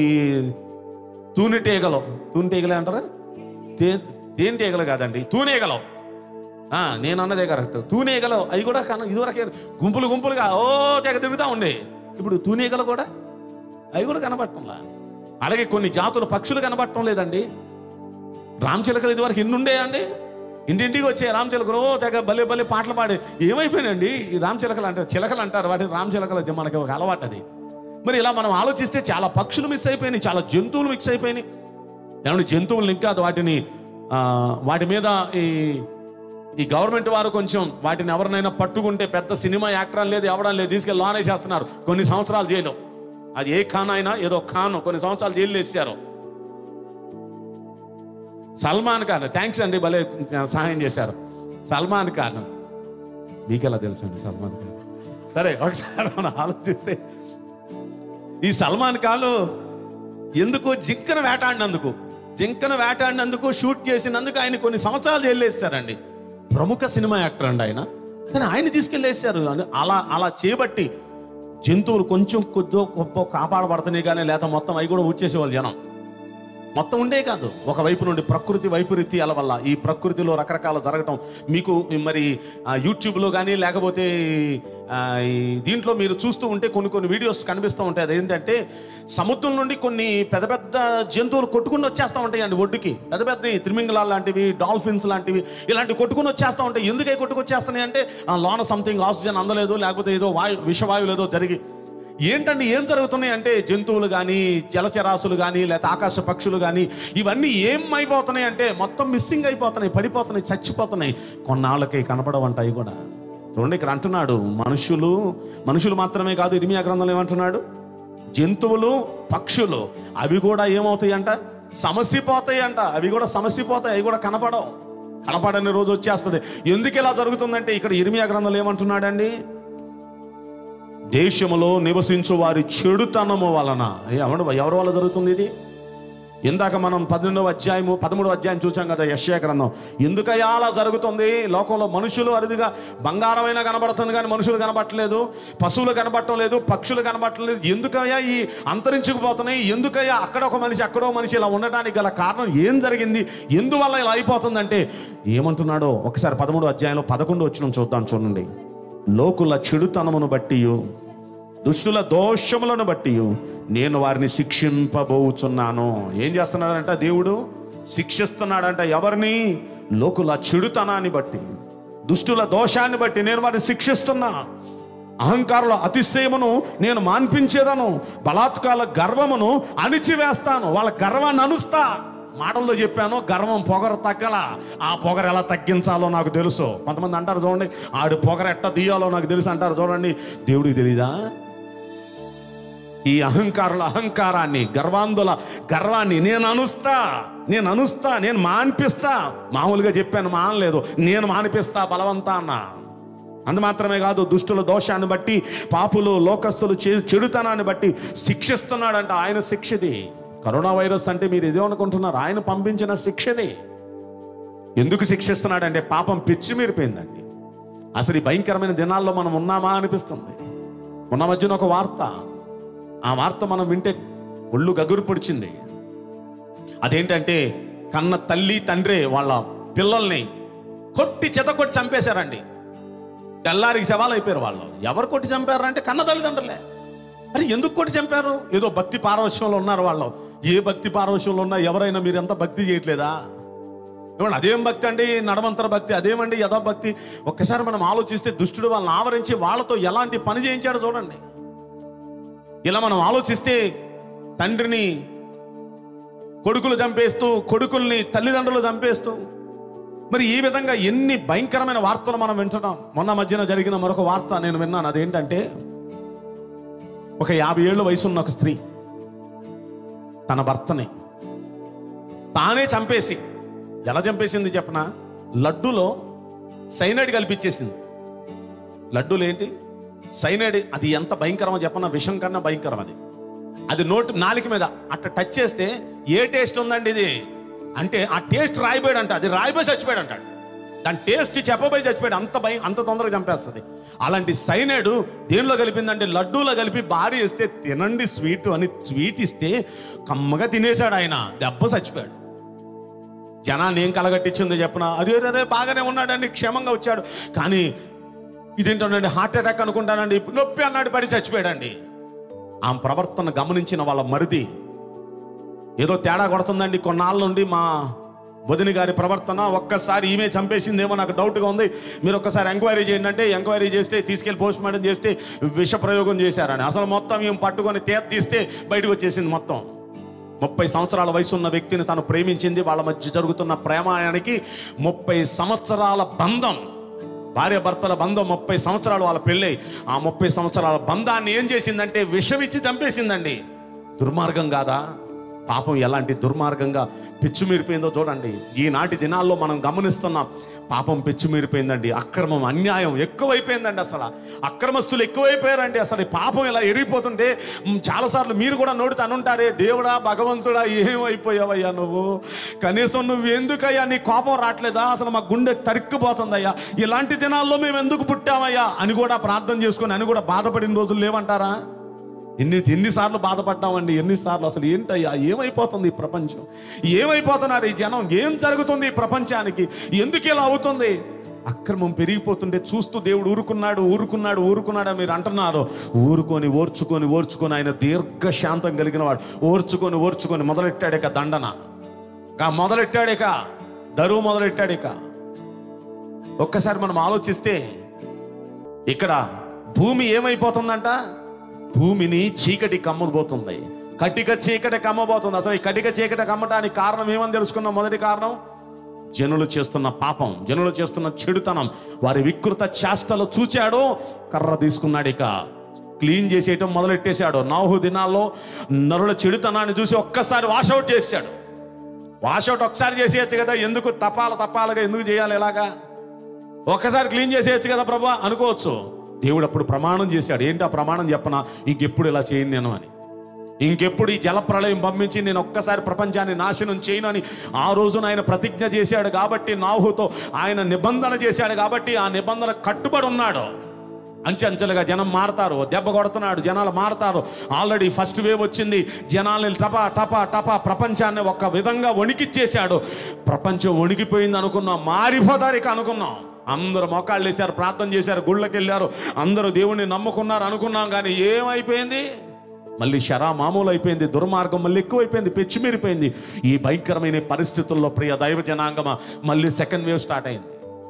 తూనెటీగలే అంటారా? తేనెటీగలు కాదండి, తూనీగలు. నేను అన్నదే కరెక్ట్. తూనీగలు అవి కూడా ఇదివరకే గుంపులుగా తెగ తిరుగుతూ ఉండే. ఇప్పుడు తూనీగలు కూడా అవి కూడా కనబడటంలా. అలాగే కొన్ని జాతుల పక్షులు కనబడటం లేదండి. రామచిలకలు ఇదివరకు ఎన్ని ఉండేయండి, ఇంటింటికి వచ్చే రామచిలకలు తెగ భలే పాటలు పాడే. ఏమైపోయినండి ఈ రామచిలకలు అంటారు, చిలకలు అంటారు వాటిని, రామచిలకలు మనకి ఒక అలవాటు అది. మరి ఇలా మనం ఆలోచిస్తే చాలా పక్షులు మిస్ అయిపోయినాయి, చాలా జంతువులు మిక్స్ అయిపోయినాయి. ఏమంటే జంతువులు ఇంకా వాటి మీద ఈ గవర్నమెంట్ వారు కొంచెం వాటిని ఎవరినైనా పట్టుకుంటే పెద్ద సినిమా యాక్టర్ అని లేదు, ఎవడం లేదు, తీసుకెళ్ళి లోనే చేస్తున్నారు. కొన్ని సంవత్సరాలు జైలు. అది ఏ ఖాన్ అయినా ఏదో ఖాన్ కొన్ని సంవత్సరాలు జైలు వేసారు. సల్మాన్ ఖాన్, థ్యాంక్స్ అండి, భలే సహాయం చేశారు. సల్మాన్ ఖాన్ మీకెలా తెలుసు అండి సల్మాన్ ఖాన్? సరే ఒకసారి మనం ఆలోచిస్తే ఈ సల్మాన్ ఖాన్ ఎందుకు జింకను వేటాడినందుకు షూట్ చేసినందుకు ఆయన కొన్ని సంవత్సరాలు జైలు వేస్తారండి. ప్రముఖ సినిమా యాక్టర్ అండి ఆయన, కానీ ఆయన తీసుకెళ్ళేసారు. అలా చేయబట్టి జంతువులు కొంచెం కొద్దో గొప్ప కాపాడబడుతున్నాయి, కానీ లేక మొత్తం అవి కూడా ఊడ్చేసేవాళ్ళు జనం. మొత్తం ఉండే కాదు, ఒకవైపు నుండి ప్రకృతి వైపరీత్యాల వల్ల ఈ ప్రకృతిలో రకరకాల జరగటం మీకు మరి యూట్యూబ్లో కానీ లేకపోతే దీంట్లో మీరు చూస్తూ ఉంటే కొన్ని వీడియోస్ కనిపిస్తూ ఉంటాయి. అదేంటంటే సముద్రం నుండి కొన్ని పెద్ద జంతువులు కొట్టుకుని వచ్చేస్తూ ఉంటాయండి ఒడ్డుకి. పెద్ద త్రిమింగలాలు లాంటివి, డాల్ఫిన్స్ లాంటివి ఇలాంటివి కొట్టుకుని వచ్చేస్తూ ఉంటాయి. ఎందుకై కొట్టుకొచ్చేస్తున్నాయి అంటే లోన సంథింగ్ ఆక్సిజన్ అందలేదు, లేకపోతే ఏదో విషవాయువులు ఏదో జరిగి. ఏంటండి ఏం జరుగుతున్నాయి అంటే జంతువులు కానీ, జలచరాశులు కానీ, లేకపోతే ఆకాశ పక్షులు కానీ ఇవన్నీ ఏమైపోతున్నాయి అంటే మొత్తం మిస్సింగ్ అయిపోతున్నాయి, పడిపోతున్నాయి, చచ్చిపోతున్నాయి. కొన్నాళ్ళకి కనపడవంటాయి కూడా. చూడండి ఇక్కడ అంటున్నాడు, మనుషులు మాత్రమే కాదు, ఇర్మియా గ్రంథంలో ఏమంటున్నాడు, జంతువులు, పక్షులు అవి కూడా ఏమవుతాయి అంట, సమసిపోతాయి అంట. అవి కూడా సమసిపోతాయి, అవి కూడా కనపడని రోజు వచ్చేస్తుంది. ఎందుకు ఇలా జరుగుతుందంటే ఇక్కడ ఇర్మియా గ్రంథంలో ఏమంటున్నాడండి, దేశములో నివసించు వారి చెడుతనము వలన. ఎవరి వల్ల జరుగుతుంది ఇది? ఇందాక మనం 13వ అధ్యాయం చూసాం కదా యెషయా గ్రంథం. ఎందుకయ్యా అలా జరుగుతుంది? లోకంలో మనుషులు అరుదుగా బంగారమైనా కనబడుతుంది కానీ మనుషులు కనబట్టలేదు, పశువులు కనబడటం లేదు, పక్షులు కనబడటం లేదు. ఎందుకయ్యా ఈ అంతరించుకుపోతున్నాయి? ఎందుకయ్యా అక్కడొక మనిషి అక్కడో మనిషి ఇలా ఉండటానికి గల కారణం ఏం జరిగింది? ఎందువల్ల ఇలా అయిపోతుందంటే ఏమంటున్నాడో ఒకసారి 13వ అధ్యాయంలో 11వ వచనం చూడండి. లోకుల చెడుతనమును బట్టి, దుష్టుల దోషములను బట్టి నేను వారిని శిక్షింపబోచున్నాను. ఏం చేస్తున్నాడంట? దేవుడు శిక్షిస్తున్నాడంట. ఎవరిని? లోకుల చెడుతనాన్ని బట్టి, దుష్టుల దోషాన్ని బట్టి నేను వారిని శిక్షిస్తున్నా. అహంకారుల అతిశయమును నేను మాన్పించేదను, బలాత్కాల గర్వమును అణిచివేస్తాను. వాళ్ళ గర్వాన్ని అనుస్తా. మాటల్లో చెప్పాను, గర్వం పొగరు తగ్గల. ఆ పొగరు ఎలా తగ్గించాలో నాకు తెలుసు. కొంతమంది అంటారు చూడండి, ఆడు పొగరు ఎట్ట తీయాలో నాకు తెలుసు అంటారు చూడండి. దేవుడికి తెలీదా? ఈ అహంకారుల అహంకారాన్ని, గర్వాంధుల గర్వాన్ని నేను అనుస్తా, నేను మాన్పిస్తా. మామూలుగా చెప్పాను, మానలేదు, నేను మానిపిస్తా బలవంతా అన్నా. అందు మాత్రమే కాదు, దుష్టుల దోషాన్ని బట్టి, పాపులు లోకస్తులు చెడుతనాన్ని బట్టి శిక్షిస్తున్నాడంట. ఆయన శిక్షది. కరోనా వైరస్ అంటే మీరు ఇదే అనుకుంటున్నారు, ఆయన పంపించిన శిక్షది. ఎందుకు శిక్షిస్తున్నాడంటే పాపం పిచ్చి మీరిపోయిందండి. అసలు ఈ భయంకరమైన దినాల్లో మనం ఉన్నామా అనిపిస్తుంది. మొన్న మధ్యన ఒక వార్త, ఆ వార్త మనం వింటే ఒళ్ళు గగురు పొడిచింది. అదేంటంటే కన్న తల్లి తండ్రి వాళ్ళ పిల్లల్ని కొట్టి చెతకొట్టి చంపేశారండి. తెల్లారికి శవాలు అయిపోయారు వాళ్ళు. ఎవరు కొట్టి చంపారంటే కన్న తల్లిదండ్రులే. మరి ఎందుకు కొట్టి చంపారు? ఏదో భక్తి పారవశ్యంలో ఉన్నారు వాళ్ళు. ఏ భక్తి పారవశ్యంలో ఉన్నా ఎవరైనా మీరు ఎంత భక్తి చేయట్లేదా? ఏమండి అదేం భక్తి అండి? నడమంతర భక్తి అదేమండి? యథాభక్తి. ఒక్కసారి మనం ఆలోచిస్తే దుష్టుడు వాళ్ళని ఆవరించి వాళ్ళతో ఎలాంటి పని చేయించాడో చూడండి. ఇలా మనం ఆలోచిస్తే తండ్రిని కొడుకులు చంపేస్తూ, కొడుకుల్ని తల్లిదండ్రులు చంపేస్తూ, మరి ఈ విధంగా ఎన్ని భయంకరమైన వార్తలు మనం వింటున్నాం. మొన్న మధ్యన జరిగిన మరొక వార్త నేను విన్నాను. అదేంటంటే ఒక 50 ఏళ్ళ వయసున్న ఒక స్త్రీ తన భర్తని తానే చంపేసి, ఎలా చంపేసింది చెప్పనా? లడ్డూలో సైనైడ్ కల్పించేసింది. లడ్డూలు ఏంటి? సైనైడ్. అది ఎంత భయంకరమో చెప్పనా? విషం కన్నా భయంకరం అది. అది నాలుక మీద అట్ట టచ్ చేస్తే ఏ టేస్ట్ ఉందండి ఇది అంటే ఆ టేస్ట్ రాయిపోయాడంట. అది రాయిపోయి చచ్చిపోయాడు అంటాడు. దాని టేస్ట్ చెప్పబోయి చచ్చిపోయాడు. అంత తొందరగా చంపేస్తుంది. అలాంటి సైనైడ్ దేనిలో కలిపిందంటే లడ్డూలో కలిపి భారీ ఇస్తే తినండి స్వీట్ అని స్వీట్ ఇస్తే కమ్మగా తినేశాడు ఆయన. దెబ్బ చచ్చిపోయాడు. జనాన్ని ఏం కలగట్టించిందో చెప్పనా? అదే బాగానే ఉన్నాడండి, క్షేమంగా వచ్చాడు. కానీ ఇదేంటండి హార్ట్ అటాక్ అనుకుంటానండి, నొప్పి అన్నాడు, పడి చచ్చిపోయాడండి. ఆ ప్రవర్తన గమనించిన వాళ్ళ మరిది ఏదో తేడా కొడుతుందండి. కొన్నాళ్ళ నుండి మా వదిన గారి ప్రవర్తన ఒక్కసారి ఈమె చంపేసిందేమో నాకు డౌట్గా ఉంది, మీరు ఒక్కసారి ఎంక్వైరీ చేయండి అంటే ఎంక్వైరీ చేస్తే తీసుకెళ్ళి పోస్ట్ మార్టం చేస్తే విష ప్రయోగం చేశారని. అసలు మొత్తం ఏం పట్టుకొని తీస్తే బయటకు వచ్చేసింది మొత్తం. 30 సంవత్సరాల వయసు ఉన్న వ్యక్తిని తను ప్రేమించింది. వాళ్ళ మధ్య జరుగుతున్న ప్రేమాయానికి 30 సంవత్సరాల బంధం, భార్య భర్తల బంధం 30 సంవత్సరాలు వాళ్ళ పెళ్ళై ఆ 30 సంవత్సరాల బంధాన్ని ఏం చేసిందంటే విషం ఇచ్చి చంపేసిందండి. దుర్మార్గం కాదా? పాపం ఎలాంటి దుర్మార్గంగా పిచ్చుమీరిపోయిందో చూడండి. ఈనాటి దినాల్లో మనం గమనిస్తున్నాం, పాపం పిచ్చుమీరిపోయిందండి. అక్రమం, అన్యాయం ఎక్కువైపోయిందండి. అసలు అక్రమస్తులు ఎక్కువైపోయారండి. అసలు ఈ పాపం ఇలా ఎరిగిపోతుంటే చాలాసార్లు మీరు కూడా నోటితో అనుంటారే, దేవుడా భగవంతుడా ఏమైపోయావయ్యా నువ్వు, కనీసం నువ్వు ఎందుకయ్యా నీ కోపం రావట్లేదా, అసలు మా గుండె తరిక్కుపోతుందయ్యా, ఇలాంటి దినాల్లో మేము ఎందుకు పుట్టామయ్యా అని కూడా ప్రార్థన చేసుకొని అని కూడా బాధపడిన రోజులు లేవంటారా? ఎన్నిసార్లు బాధపడ్డామండి, ఎన్నిసార్లు. అసలు ఏంటయ్యా, ఏమైపోతుంది ఈ ప్రపంచం, ఏమైపోతున్నారు ఈ జనం, ఏం జరుగుతుంది ఈ ప్రపంచానికి, ఎందుకు ఇలా అవుతుంది? అక్రమం పెరిగిపోతుంటే చూస్తూ దేవుడు ఊరుకున్నాడు అని మీరు అంటున్నారు. ఓర్చుకొని ఆయన దీర్ఘశాంతం కలిగిన వాడు. ఓర్చుకొని మొదలెట్టాడిక దండన, మొదలెట్టాడిక దరువు మొదలెట్టాడిక. ఒక్కసారి మనం ఆలోచిస్తే ఇక్కడ భూమి ఏమైపోతుందంట, భూమిని చీకటి కమ్మబోతుంది, కటిక చీకటి కమ్మబోతుంది. అసలు ఈ కటిక చీకటి కమ్మటానికి కారణం ఏమని తెలుసుకున్నాం? మొదటి కారణం జనులు చేస్తున్న పాపం, జనులు చేస్తున్న చెడుతనం, వారి వికృత చేష్టలు చూచాడు, కర్ర తీసుకున్నాడు, ఇక క్లీన్ చేసేయటం మొదలెట్టేశాడు. నోహు దినాల్లో నరుల చెడుతనాన్ని చూసి ఒక్కసారి వాషౌట్ చేశాడు. వాషౌట్ ఒకసారి చేసేయచ్చు కదా, ఎందుకు తపాలుగా ఎందుకు చేయాలి ఇలాగా, ఒక్కసారి క్లీన్ చేసేయచ్చు కదా ప్రభా అనుకోవచ్చు. దేవుడు అప్పుడు ప్రమాణం చేశాడు. ఏంటి ఆ ప్రమాణం చెప్పనా? ఇంకెప్పుడు ఇలా చేయను నేను అని, ఇంకెప్పుడు ఈ జలప్రళయం పంపించి నేను ఒక్కసారి ప్రపంచాన్ని నాశనం చేయను అని ఆ రోజున ఆయన ప్రతిజ్ఞ చేశాడు. కాబట్టి నోహుతో ఆయన నిబంధన చేశాడు. కాబట్టి ఆ నిబంధన కట్టుబడి ఉన్నాడు. అంచెలుగా జనం మారతారు, దెబ్బ కొడుతున్నాడు, జనాలు మారతారు. ఆల్రెడీ ఫస్ట్ వేవ్ వచ్చింది, జనాల్ని టపా ప్రపంచాన్ని ఒక విధంగా వణికిచ్చేశాడు. ప్రపంచం వణికిపోయింది అనుకున్నాం, మారిపోతారు అనుకున్నాం. అందరూ మోకాళ్ళు వేశారు, ప్రార్థన చేశారు, గుళ్ళకి వెళ్ళారు, అందరూ దేవుణ్ణి నమ్ముకున్నారు అనుకున్నాం. కానీ ఏమైపోయింది? మళ్ళీ మామూలు అయిపోయింది, దుర్మార్గం మళ్ళీ ఎక్కువైపోయింది, పెచ్చిమీరిపోయింది. ఈ భయంకరమైన పరిస్థితుల్లో ప్రియ దైవ జనాంగమ మళ్ళీ సెకండ్ వేవ్ స్టార్ట్ అయింది.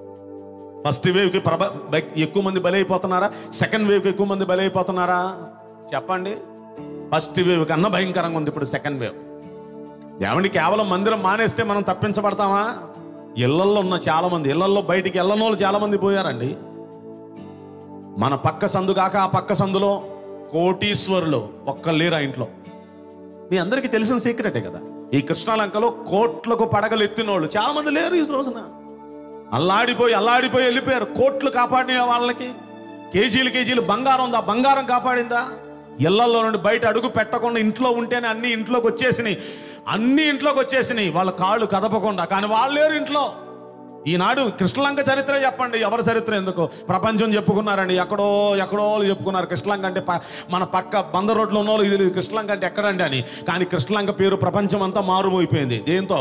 ఫస్ట్ వేవ్కి ఎక్కువ మంది బలైపోతున్నారా? సెకండ్ వేవ్కి ఎక్కువ మంది బలైపోతున్నారా? చెప్పండి. ఫస్ట్ వేవ్ కన్నా భయంకరంగా ఉంది ఇప్పుడు సెకండ్ వేవ్. ఏమండి, కేవలం మందిరం మానేస్తే మనం తప్పించబడతామా? ఇళ్లల్లో ఉన్న చాలామంది, ఇళ్లల్లో బయటికి వెళ్ళనోళ్ళు చాలామంది పోయారండి. మన పక్క సందు కాక ఆ పక్క సందులో కోటీశ్వరులు ఒక్కరు లేరు ఆ ఇంట్లో. మీ అందరికీ తెలిసిన సీక్రెటే కదా, ఈ కృష్ణాలంకలో కోట్లకు పడగలు ఎత్తినోళ్ళు చాలామంది లేరు ఈ రోజున. అల్లాడిపోయి వెళ్ళిపోయారు. కోట్లు కాపాడిన వాళ్ళకి కేజీలు బంగారం ఉందా? బంగారం కాపాడిందా? ఇళ్లలో నుండి బయట అడుగు పెట్టకుండా ఇంట్లో ఉంటేనే అన్ని ఇంట్లోకి వచ్చేసినాయి, వాళ్ళ కాళ్ళు కదపకుండా. కానీ వాళ్ళు లేరు ఇంట్లో. ఈనాడు కృష్ణలంక చరిత్ర చెప్పండి, ఎవరి చరిత్ర ఎందుకు, ప్రపంచం చెప్పుకున్నారండి. ఎక్కడో చెప్పుకున్నారు కృష్ణలంక అంటే మన పక్క బంద రోడ్లో ఉన్న వాళ్ళు ఇది కృష్ణలంక అంటే ఎక్కడండి అని. కానీ కృష్ణలంక పేరు ప్రపంచం అంతా మారుమోయిపోయింది. దేంతో?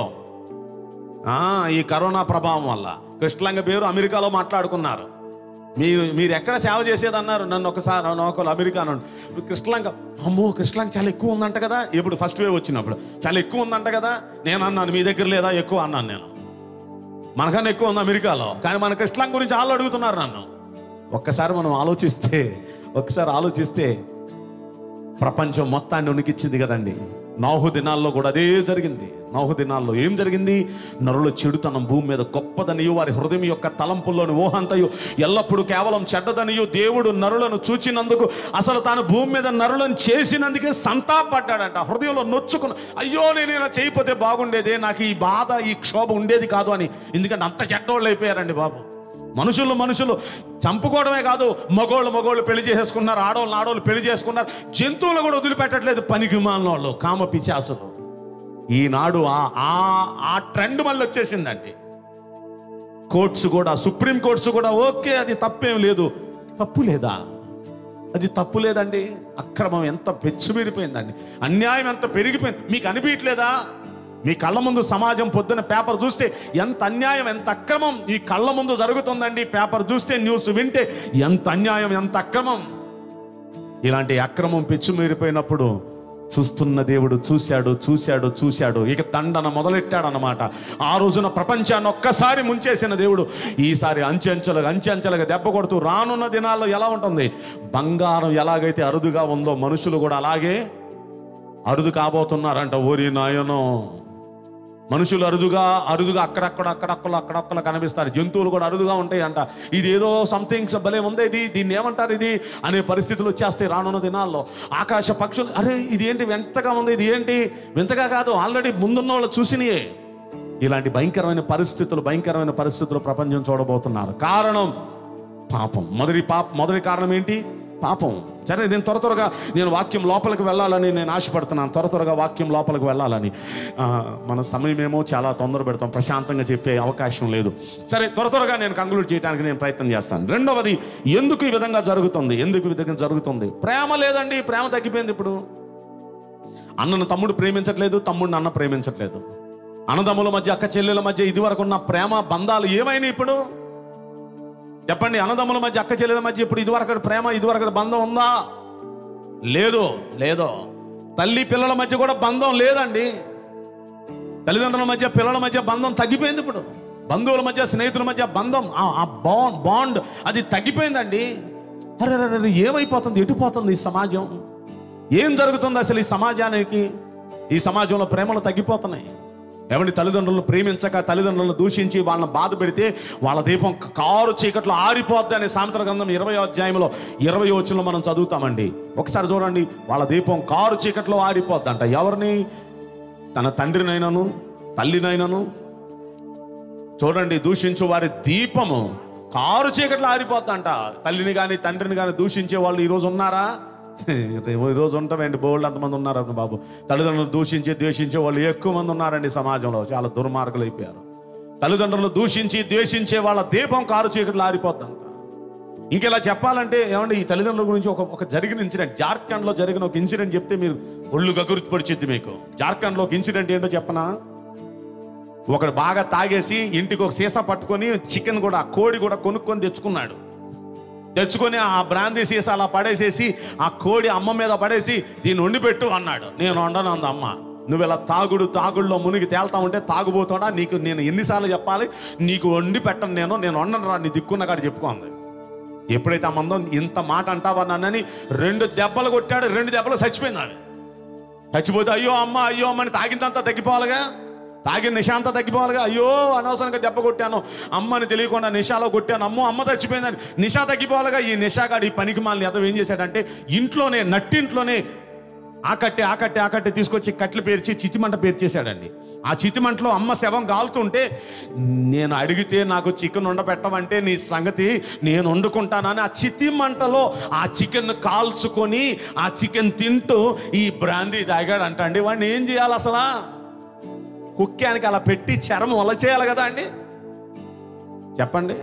ఈ కరోనా ప్రభావం వల్ల కృష్ణలంక పేరు అమెరికాలో మాట్లాడుకున్నారు. మీరు ఎక్కడ సేవ చేసేదన్నారు నన్ను ఒకరు అమెరికా నుండి. కృష్ణలంక, అమ్మో కృష్ణలంక చాలా ఎక్కువ ఉందంట కదా, ఇప్పుడు ఫస్ట్ వేవ్ వచ్చినప్పుడు చాలా ఎక్కువ ఉందంట కదా. నేను అన్నాను, మీ దగ్గర లేదా ఎక్కువ అన్నాను నేను. మనకన్నా ఎక్కువ ఉంది అమెరికాలో, కానీ మన కృష్ణలంక గురించి వాళ్ళు అడుగుతున్నారు నన్ను. ఒక్కసారి మనం ఆలోచిస్తే ప్రపంచం మొత్తాన్ని ఉనికిచ్చింది కదండి. నోహు దినాల్లో కూడా అదే జరిగింది. నోహు దినాల్లో ఏం జరిగింది? నరుల చెడుతనం భూమి మీద గొప్పదనియు, వారి హృదయం యొక్క తలంపుల్లోని ఊహంతయు ఎల్లప్పుడూ కేవలం చెడ్డదనియు, దేవుడు నరులను చూచినందుకు, అసలు తాను భూమి మీద నరులను చేసినందుకే సంతాపడ్డాడంట. హృదయంలో నొచ్చుకున్న, అయ్యో నేను ఇలా చేయకపోతే బాగుండేదే, నాకు ఈ బాధ ఈ క్షోభ ఉండేది కాదు అని. ఎందుకంటే అంత చెడ్డోళ్ళు అయిపోయారండి బాబు. మనుషులు చంపుకోవడమే కాదు, మగోళ్ళు పెళ్లి చేసేసుకున్నారు, ఆడోళ్ళు పెళ్లి చేసుకున్నారు, జంతువులు కూడా వదిలిపెట్టట్లేదు, పనికి మాలినోళ్ళు, కామ పిశాసులు. ఈనాడు ఆ ట్రెండ్ మళ్ళీ వచ్చేసిందండి. కోర్ట్స్ కూడా, సుప్రీం కోర్ట్స్ కూడా ఓకే, అది తప్పేం లేదు. తప్పు లేదా? అది తప్పు లేదండి. అక్రమం ఎంత పెచ్చుమీరిపోయిందండి, అన్యాయం ఎంత పెరిగిపోయింది. మీకు అనిపించలేదా? మీ కళ్ళ ముందు సమాజం పొద్దున పేపర్ చూస్తే ఎంత అన్యాయం, ఎంత అక్రమం ఈ కళ్ళ ముందు జరుగుతుందండి. పేపర్ చూస్తే, న్యూస్ వింటే ఎంత అన్యాయం, ఎంత అక్రమం. ఇలాంటి అక్రమం పెచ్చుమీరిపోయినప్పుడు చూస్తున్న దేవుడు చూశాడు. ఇక దండన మొదలెట్టాడనమాట. ఆ రోజున ప్రపంచాన్ని ఒక్కసారి ముంచేసిన దేవుడు ఈసారి అంచెంచెలుగా దెబ్బ కొడుతూ రానున్న దినాల్లో ఎలా ఉంటుంది? బంగారం ఎలాగైతే అరుదుగా ఉందో మనుషులు కూడా అలాగే అరుదు కాబోతున్నారంట. ఓరి నాయనో, మనుషులు అరుదుగా అక్కడక్కడ కనిపిస్తారు. జంతువులు కూడా అరుదుగా ఉంటాయి అంట. ఇదేదో సంథింగ్స్ భలే ఉంది, దీన్ని ఏమంటారు ఇది అనే పరిస్థితులు వచ్చేస్తాయి రానున్న దినాల్లో. ఆకాశ పక్షులు, అరే ఇది ఏంటి వింతగా ఉంది, ఇది ఏంటి వింతగా కాదు, ఆల్రెడీ ముందున్న వాళ్ళు చూసినయే. ఇలాంటి భయంకరమైన పరిస్థితులు ప్రపంచం చూడబోతున్నారు. కారణం పాపం. మొదటి కారణం ఏంటి? పాపం. సరే, నేను త్వరగా వాక్యం లోపలికి వెళ్ళాలని నేను ఆశపడుతున్నాను. త్వరగా వాక్యం లోపలికి వెళ్ళాలని. మన సమయమేమో చాలా తొందర పెడతాం, ప్రశాంతంగా చెప్పే అవకాశం లేదు. సరే, త్వరగా నేను కంక్లూడ్ చేయడానికి నేను ప్రయత్నం చేస్తాను. రెండవది, ఎందుకు ఈ విధంగా జరుగుతుంది? ప్రేమ లేదండి. ప్రేమ తగ్గిపోయింది. ఇప్పుడు అన్నను తమ్ముడు ప్రేమించట్లేదు, తమ్ముడిని అన్న ప్రేమించట్లేదు. అన్నదమ్ముల మధ్య, అక్క చెల్లెల మధ్య ఇదివరకు ఉన్న ప్రేమ బంధాలు ఏమైనాయి ఇప్పుడు? చెప్పండి. అన్నదమ్ముల మధ్య, అక్క చెల్లెల మధ్య ఇప్పుడు ఇదివరకు ప్రేమ, ఇదివరకు బంధం ఉందా? లేదు. తల్లి పిల్లల మధ్య కూడా బంధం లేదండి. తల్లిదండ్రుల మధ్య, పిల్లల మధ్య బంధం తగ్గిపోయింది. ఇప్పుడు బంధువుల మధ్య, స్నేహితుల మధ్య బంధం, ఆ బాండ్ అది తగ్గిపోయిందండి. అరే ఏమైపోతుంది? ఎటుపోతుంది ఈ సమాజం? ఏం జరుగుతుంది అసలు ఈ సమాజానికి? ఈ సమాజంలో ప్రేమలు తగ్గిపోతున్నాయి. ఎవరి తల్లిదండ్రులను ప్రేమించక, తల్లిదండ్రులను దూషించి వాళ్ళని బాధ పెడితే వాళ్ళ దీపం కారు చీకట్లో ఆరిపోద్ది అనే సామెతల గ్రంథం 20వ అధ్యాయంలో 20వ వచనంలో మనం చదువుతామండి. ఒకసారి చూడండి. వాళ్ళ దీపం కారు చీకట్లో ఆరిపోద్ది అంట. ఎవరిని? తన తండ్రినైనను తల్లినైనను చూడండి దూషించు వారి దీపము కారు చీకట్లో ఆరిపోద్దంట. తల్లిని కానీ తండ్రిని కానీ దూషించే వాళ్ళు ఈరోజు ఉన్నారా? ఈరోజు ఉంటామండి, బోల్డ్ అంతమంది ఉన్నారండి బాబు. తల్లిదండ్రులు ద్వేషించే వాళ్ళు ఎక్కువ మంది ఉన్నారండి సమాజంలో. చాలా దుర్మార్గులు అయిపోయారు. తల్లిదండ్రులు ద్వేషించే వాళ్ళ దీపం కారు చీకట్లో ఆరిపోద్దంట. ఇంకెలా చెప్పాలంటే ఏమండి, ఈ తల్లిదండ్రుల గురించి ఒక జరిగిన ఇన్సిడెంట్, జార్ఖండ్లో జరిగిన ఒక ఇన్సిడెంట్ చెప్తే మీరు ఒళ్ళు గగుర్చిపడిచిద్ది మీకు. జార్ఖండ్లో ఒక ఇన్సిడెంట్ ఏంటో చెప్పనా? ఒకడు బాగా తాగేసి ఇంటికి ఒక సీసా పట్టుకొని చికెన్ కూడా, కోడి కూడా కొనుక్కొని తెచ్చుకొని ఆ బ్రాందీ సీసా అలా పడేసేసి ఆ కోడి అమ్మ మీద పడేసి దీన్ని వండిపెట్టు అన్నాడు. నేను వండను అంది అమ్మ. నువ్వు ఇలా తాగుడులో మునిగి తేల్తా ఉంటే తాగుబోతాడా? నేను ఎన్నిసార్లు చెప్పాలి? నీకు వండి పెట్టను, నేను వండను రా, నీ దిక్కున్న కాడ చెప్పుకుంది. ఎప్పుడైతే ఆ మందం ఇంత మాట అంటావా నన్నని 2 దెబ్బలు కొట్టాడు. 2 దెబ్బలు చచ్చిపోయింది ఆమె. చచ్చిపోతే అయ్యో అమ్మ అని తాగిందంతా తగ్గిపోవాలిగా, తాగిన నిషాంతా తగ్గిపోవాలిగా. అయ్యో అనవసరంగా దెబ్బ కొట్టాను, అమ్మని తెలియకుండా నిషాలో కొట్టాను, అమ్మ చచ్చిపోయిందని నిషా తగ్గిపోవాలిగా. ఈ నిషాగాడు, ఈ పనికి మాలని అతను ఏం చేశాడంటే ఇంట్లోనే, నట్టింట్లోనే ఆకట్టి తీసుకొచ్చి కట్లు పేర్చి చితిమంట పేర్చేశాడండి. ఆ చితిమంటలో అమ్మ శవం కాలుతుంటే, నేను అడిగితే నాకు చికెన్ వండబెట్టమంటే నీ సంగతి నేను వండుకుంటానని ఆ చితిమంటలో ఆ చికెన్ కాల్చుకొని ఆ చికెన్ తింటూ ఈ బ్రాందీ తాగాడు అంట అండి. వాడిని ఏం చేయాలి అసలు? కుక్కానికి అలా పెట్టి చర్మం వలచేయాలి కదా అండి, చెప్పండి.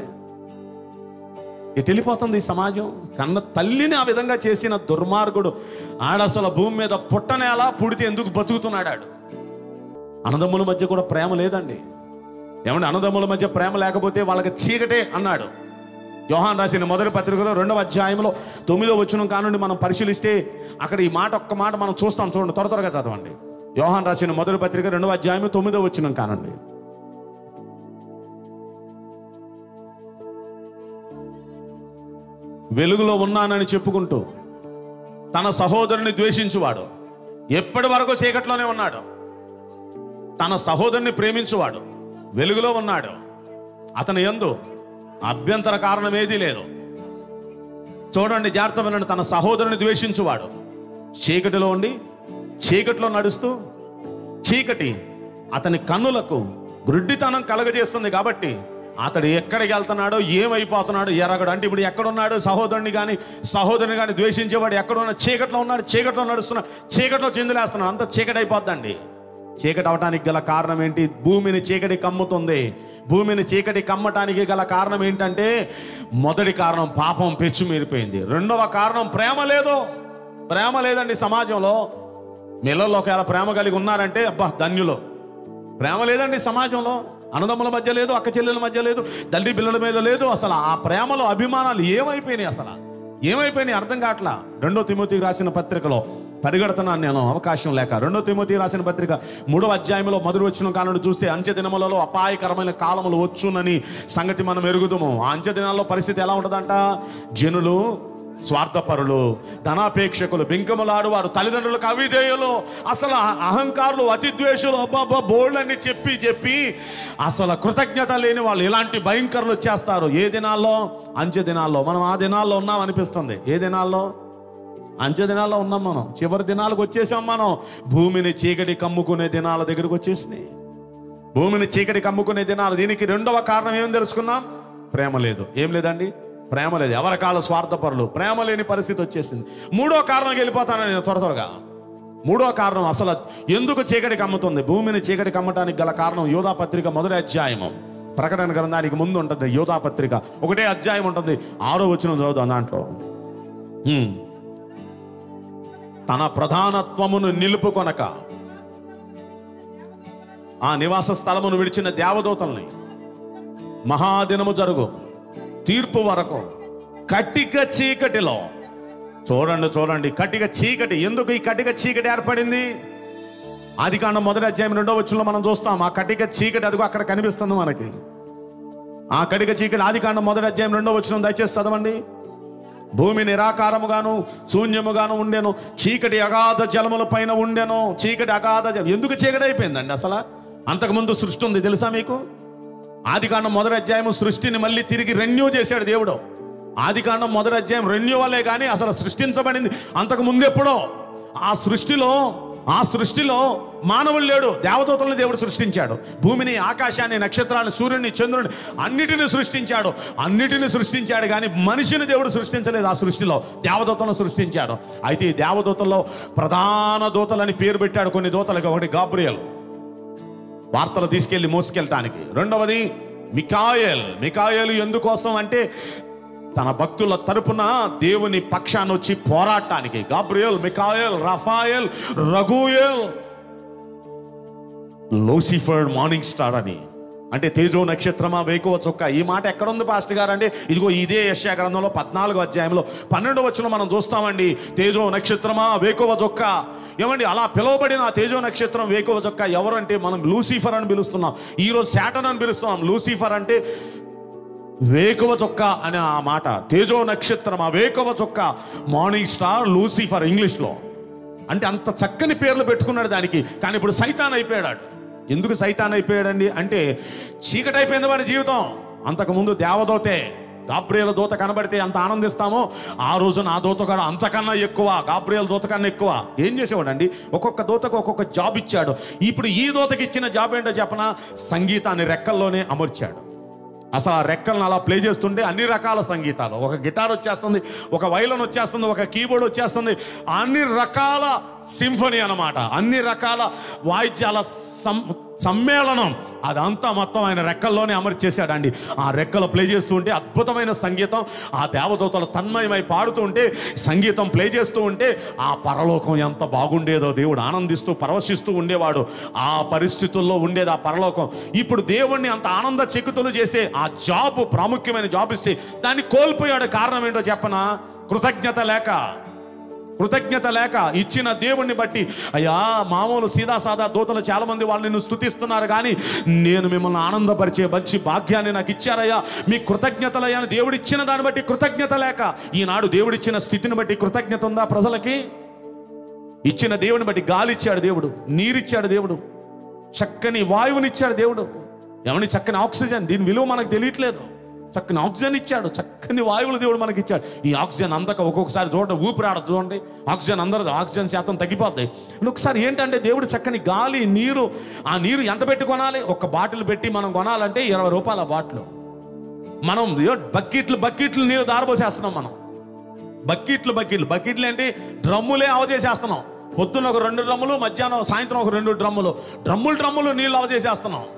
ఎటు వెళ్ళిపోతుంది ఈ సమాజం? కన్న తల్లిని ఆ విధంగా చేసిన దుర్మార్గుడు ఆడసలు భూమి మీద పుట్టనేలా, పుడితే ఎందుకు బతుకుతున్నాడు? అన్నదమ్ముల మధ్య కూడా ప్రేమ లేదండి. ఏమంటే అన్నదమ్ముల మధ్య ప్రేమ లేకపోతే వాళ్ళకి చీకటే అన్నాడు. యోహాన్ రాసిన మొదటి పత్రికలో 2వ అధ్యాయంలో 9వ వచనం కానుండి మనం పరిశీలిస్తే అక్కడ ఈ మాట, ఒక్క మాట మనం చూస్తాం. చూడండి, త్వరగా చదవండి. యోహాన్ రాసిన మొదటి పత్రిక 2వ అధ్యాయం 9వ వచనం కానండి. వెలుగులో ఉన్నానని చెప్పుకుంటూ తన సహోదరుని ద్వేషించువాడు ఎప్పటి వరకు చీకట్లోనే ఉన్నాడు. తన సహోదరుని ప్రేమించువాడు వెలుగులో ఉన్నాడు. అతని యందు అభ్యంతర కారణం ఏదీ లేదు. చూడండి, జాగ్రత్త వినండి. తన సహోదరుని ద్వేషించువాడు చీకటిలో ఉండి చీకటిలో నడుస్తూ, చీకటి అతని కన్నులకు గ్రుడ్డితనం కలగజేస్తుంది కాబట్టి అతడు ఎక్కడికి వెళ్తున్నాడో, ఏమైపోతున్నాడో ఎరగడు. అంటే ఇప్పుడు ఎక్కడున్నాడు? సహోదరుని కానీ ద్వేషించేవాడు ఎక్కడున్నా? చీకట్లో ఉన్నాడు, చీకట్లో నడుస్తున్నాడు, చీకట్లో చిందులేస్తున్నాడు. అంత చీకటి అయిపోద్దండి. చీకటి అవడానికి గల కారణం ఏంటి? భూమిని చీకటి కమ్ముతుంది. భూమిని చీకటి కమ్మటానికి గల కారణం ఏంటంటే, మొదటి కారణం పాపం పెచ్చు మీరిపోయింది. రెండవ కారణం ప్రేమ లేదు. ప్రేమ లేదండి సమాజంలో. మీళ్ళలో ఒకవేళ ప్రేమ కలిగి ఉన్నారంటే అబ్బా ధన్యులు. ప్రేమ లేదండి సమాజంలో. అన్నదమ్ముల మధ్య లేదు, అక్క చెల్లెల మధ్య లేదు, తల్లి పిల్లల మీద లేదు. అసలు ఆ ప్రేమలో అభిమానాలు ఏమైపోయినాయి, అసలు ఏమైపోయినాయి అర్థం కావట్లా. 2 తిమోతికి రాసిన పత్రికలో పరిగెడుతున్నాను నేను అవకాశం లేక. 2 తిమోతికి రాసిన పత్రిక 3వ అధ్యాయంలో మొదటి వచనం కానుండి చూస్తే, అంచె దినములలో అపాయకరమైన కాలములు వచ్చునని సంగతి మనం ఎరుగుదుము. ఆ అంచె దినాల్లో పరిస్థితి ఎలా ఉంటుందంట? జనులు స్వార్థపరులు, ధనాపేక్షకులు, బింకములాడు వారు, తల్లిదండ్రులకు అవిధేయులు, అసలు అహంకారులు, అతిద్వేషులు, అబ్బాబ్బా బోల్డని చెప్పి అసలు కృతజ్ఞత లేని వాళ్ళు, ఇలాంటి భయంకరులు వచ్చేస్తారు. ఏ దినాల్లో? అంచె దినాల్లో. మనం ఆ దినాల్లో ఉన్నాం అనిపిస్తుంది. ఏ దినాల్లో? అంచె దినాల్లో ఉన్నాం మనం. చివరి దినాలకు వచ్చేసాం మనం. భూమిని చీకటి కమ్ముకునే దినాల దగ్గరకు వచ్చేసినాయి. భూమిని చీకటి కమ్ముకునే దినాలు. దీనికి రెండవ కారణం ఏం తెలుసుకున్నాం? ప్రేమ లేదు. ఏం లేదండి? ప్రేమ లేదు. ఎవరికాల స్వార్థపరులు, ప్రేమ లేని పరిస్థితి వచ్చేసింది. మూడో కారణంకి వెళ్ళిపోతాను నేను త్వరగా. మూడో కారణం అసలు ఎందుకు చీకటి కమ్ముతుంది? భూమిని చీకటి కమ్మటానికి గల కారణం యోధా పత్రిక 1వ అధ్యాయము, ప్రకటన గ్రంథానికి ముందు ఉంటుంది యోధా పత్రిక 1వ అధ్యాయం ఉంటుంది. 6వ వచనం చదువుతాం. దాంట్లో తన ప్రధానత్వమును నిలుపుకొనక ఆ నివాస స్థలమును విడిచిన దేవదూతల్ని మహాదినము జరుగు తీర్పు వరకు కటిక చీకటిలో, చూడండి కటిక చీకటి. ఎందుకు ఈ కటిక చీకటి ఏర్పడింది? ఆదికాండం 1వ అధ్యాయం 2వ వచనంలో మనం చూస్తాం. ఆ కటిక చీకటి అదిగో అక్కడ కనిపిస్తుంది మనకి. ఆ కటిక చీకటి ఆదికాండం 1వ అధ్యాయం 2వ వచనం దయచేసి చదవండి. భూమి నిరాకారముగాను శూన్యముగాను ఉండెను, చీకటి అగాధ జలముల పైన ఉండెను. చీకటి అగాధ ఎందుకు చీకటి అయిపోయిందండి? అసలు అంతకుముందు సృష్టి ఉంది తెలుసా మీకు? ఆదికాండం 1వ అధ్యాయం సృష్టిని మళ్ళీ తిరిగి రెన్యూ చేశాడు దేవుడు. ఆదికాండం 1వ అధ్యాయం రెన్యూవలే కానీ అసలు సృష్టించబడింది అంతకు ముందెప్పుడో. ఆ సృష్టిలో మానవుడు లేడు, దేవదూతలను దేవుడు సృష్టించాడు. భూమిని, ఆకాశాన్ని, నక్షత్రాన్ని, సూర్యుని, చంద్రుని అన్నిటిని సృష్టించాడు కానీ మనిషిని దేవుడు సృష్టించలేదు. ఆ సృష్టిలో దేవదూతలను సృష్టించాడు. అయితే ఈ దేవదూతల్లో ప్రధాన దూతలని పేరు పెట్టాడు కొన్ని దూతలకు. ఒకటి గాబ్రియల్, వార్తలు తీసుకెళ్లి మోసుకెళ్ళటానికి. రెండవది మికాయేలు ఎందుకోసం అంటే తన భక్తుల తరపున దేవుని పక్షాన్ని వచ్చి పోరాటానికి. Gabriel, Michael, Raphael, Raguel, Lucifer, morning star అని. అంటే తేజో నక్షత్రమా, వేకువ చుక్క. ఈ మాట ఎక్కడుంది పాస్టర్ గారు అంటే ఇదిగో ఇదే యెషయా గ్రంథంలో 14వ అధ్యాయంలో 12వ వచనం మనం చూస్తామండి. తేజో నక్షత్రమా, వేకువ చుక్క. ఏమండి అలా పిలువబడిన ఆ తేజో నక్షత్రం, వేకువ చుక్క ఎవరు అంటే మనం లూసిఫర్ అని పిలుస్తున్నాం. ఈరోజు శాటన్ అని పిలుస్తున్నాం. లూసిఫర్ అంటే వేకువ చుక్క అనే ఆ మాట. తేజో నక్షత్రం, ఆ వేకువ చుక్క, మార్నింగ్ స్టార్, లూసిఫర్ ఇంగ్లీష్లో. అంటే అంత చక్కని పేర్లు పెట్టుకున్నాడు దానికి. కానీ ఇప్పుడు సైతాన్ అయిపోయాడు. ఎందుకు సైతాన్ అయిపోయాడండి అంటే చీకటి అయిపోయింది వాడి జీవితం. అంతకుముందు దేవదూతే, గాబ్రియల్ దూత కనబడితే ఎంత ఆనందిస్తామో ఆ రోజున ఆ దూత కూడా అంతకన్నా ఎక్కువ, గాబ్రియల్ దూత కన్నా ఎక్కువ. ఏం చేసేవాడండి? ఒక్కొక్క దూతకు ఒక్కొక్క జాబ్ ఇచ్చాడు. ఇప్పుడు ఈ దూతకి ఇచ్చిన జాబ్ ఏంటో చెప్పనా? సంగీతాన్ని రెక్కల్లోనే అమర్చాడు. అసలు ఆ రెక్కలను అలా ప్లే చేస్తుంటే అన్ని రకాల సంగీతాలు, ఒక గిటార్ వచ్చేస్తుంది, ఒక వైలన్ వచ్చేస్తుంది, ఒక కీబోర్డ్ వచ్చేస్తుంది, అన్ని రకాల సింఫనీ అన్నమాట. అన్ని రకాల వాయిద్యాల సమ్మేళనం అదంతా మొత్తం ఆయన రెక్కల్లోనే అమర్చేశాడండి. ఆ రెక్కలు ప్లే చేస్తూ ఉంటే అద్భుతమైన సంగీతం, ఆ దేవదూతలు తన్మయమై పాడుతూ ఉంటే, సంగీతం ప్లే చేస్తూ ఉంటే ఆ పరలోకం ఎంత బాగుండేదో. దేవుడు ఆనందిస్తూ పరవశిస్తూ ఉండేవాడు. ఆ పరిస్థితుల్లో ఉండేది ఆ పరలోకం. ఇప్పుడు దేవుణ్ణి అంత ఆనంద చెక్కుతులు చేసే ఆ జాబ్, ప్రాముఖ్యమైన జాబ్ ఇస్తే దాన్ని కోల్పోయాడు. కారణం ఏంటో చెప్పనా? కృతజ్ఞత లేక. ఇచ్చిన దేవుణ్ణి బట్టి, అయ్యా మామూలు సీదా సాదా దూతలు చాలా మంది వాళ్ళు నిన్ను స్తుతిస్తున్నారు, కానీ నేను మిమ్మల్ని ఆనందపరిచే మంచి భాగ్యాన్ని నాకు ఇచ్చారయ్యా, మీ కృతజ్ఞతలయ్యా అని దేవుడు ఇచ్చిన దాన్ని బట్టి కృతజ్ఞత లేక. ఈనాడు దేవుడిచ్చిన స్థితిని బట్టి కృతజ్ఞత ఉందా ప్రజలకి? ఇచ్చిన దేవుని బట్టి గాలి ఇచ్చాడు దేవుడు, నీరిచ్చాడు దేవుడు, చక్కని వాయువునిచ్చాడు దేవుడు. ఏమని చక్కని ఆక్సిజన్, దీని విలువ మనకు తెలియట్లేదు. చక్కని ఆక్సిజన్ ఇచ్చాడు, చక్కని వాయువులు దేవుడు మనకి ఇచ్చాడు. ఈ ఆక్సిజన్ అందక ఒక్కొక్కసారి చూడండి ఊపిరాడదు, చూడండి ఆక్సిజన్ అందరదు, ఆక్సిజన్ శాతం తగ్గిపోతాయి. ఒకసారి ఏంటంటే దేవుడు చక్కని గాలి, నీరు. ఆ నీరు ఎంత పెట్టి కొనాలి? ఒక బాటిల్ పెట్టి మనం కొనాలంటే 20 రూపాయల బాటిల్. మనం బకెట్లు నీరు దారబోసేస్తున్నాం. మనం బకెట్లు ఏంటి? డ్రమ్ములే అవజేసేస్తున్నాం. పొద్దున్న ఒక 2 డ్రమ్ములు, మధ్యాహ్నం సాయంత్రం ఒక 2 డ్రమ్ములు నీళ్ళు అవజేసేస్తున్నాం.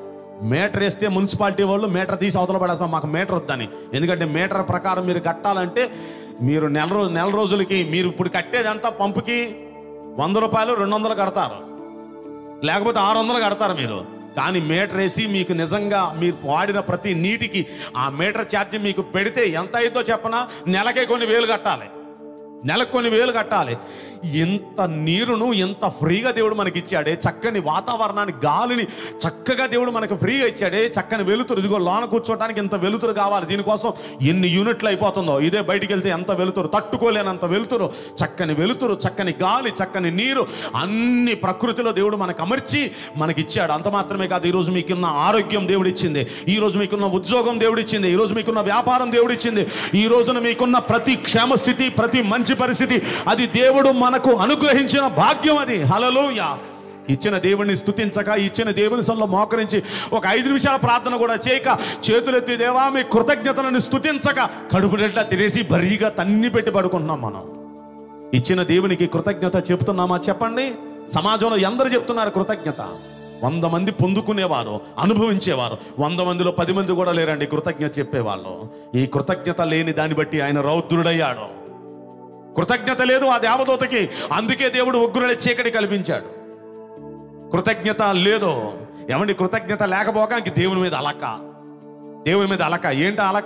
మీటర్ వేస్తే మున్సిపాలిటీ వాళ్ళు మీటర్ తీసి అవతల పడేస్తాం, మాకు మీటర్ వద్దని. ఎందుకంటే మీటర్ ప్రకారం మీరు కట్టాలంటే మీరు నెల రోజులకి మీరు ఇప్పుడు కట్టేదంతా పంపుకి 100 రూపాయలు 200 కడతారు, లేకపోతే 600 కడతారు మీరు. కానీ మీటర్ వేసి మీకు నిజంగా మీరు వాడిన ప్రతి నీటికి ఆ మీటర్ ఛార్జీ మీకు పెడితే ఎంత అయిందో చెప్పనా, నెలకే కొన్ని వేలు కట్టాలి, నెలకు కొన్ని వేలు కట్టాలి. ఎంత నీరును ఎంత ఫ్రీగా దేవుడు మనకి ఇచ్చాడే, చక్కని వాతావరణాన్ని గాలిని చక్కగా దేవుడు మనకు ఫ్రీగా ఇచ్చాడే, చక్కని వెలుతురు. ఇదిగో లోన కూర్చోడానికి ఎంత వెలుతురు కావాలి, దీనికోసం ఎన్ని యూనిట్లు అయిపోతుందో. ఇదే బయటికి వెళ్తే ఎంత వెలుతురు, తట్టుకోలేనంత వెలుతురు, చక్కని వెలుతురు, చక్కని గాలి, చక్కని నీరు, అన్ని ప్రకృతిలో దేవుడు మనకు అమర్చి మనకి ఇచ్చాడు. అంత మాత్రమే కాదు, ఈరోజు మీకున్న ఆరోగ్యం దేవుడు ఇచ్చింది, ఈరోజు మీకున్న ఉద్యోగం దేవుడు ఇచ్చింది, ఈరోజు మీకున్న వ్యాపారం దేవుడు ఇచ్చింది, ఈ రోజున మీకున్న ప్రతి క్షేమస్థితి, ప్రతి మంచి పరిస్థితి అది దేవుడు మనకు అనుగ్రహించిన భాగ్యం. అది హల్లెలూయా. ఇచ్చిన దేవుడిని స్తుతించక, ఇచ్చిన దేవుని సన్నిధిలో మోకరించి ఒక 5 నిమిషాల ప్రార్థన కూడా చేయక, చేతులెత్తి దేవా మీ కృతజ్ఞతలను స్తుతించక కడుపు నిండా తినేసి బరీగా తన్ని పెట్టి పడుకుంటున్నాం. మనం ఇచ్చిన దేవునికి కృతజ్ఞత చెప్తున్నామా చెప్పండి? సమాజంలో ఎందరు చెప్తున్నారు కృతజ్ఞత? 100 మంది పొందుకునేవారు, అనుభవించేవారు, 100 మందిలో 10 మంది కూడా లేరండి కృతజ్ఞత చెప్పేవాళ్ళు. ఈ కృతజ్ఞత లేని దాన్ని బట్టి ఆయన రౌద్రుడయ్యాడు. కృతజ్ఞత లేదు ఆ దేవదూతకి, అందుకే దేవుడు ఉగ్రుల చీకటి కల్పించాడు. కృతజ్ఞత లేదు. ఏమండి, కృతజ్ఞత లేకపోక ఇంక దేవుని మీద అలక, దేవుని మీద అలక. ఏంటి అలక?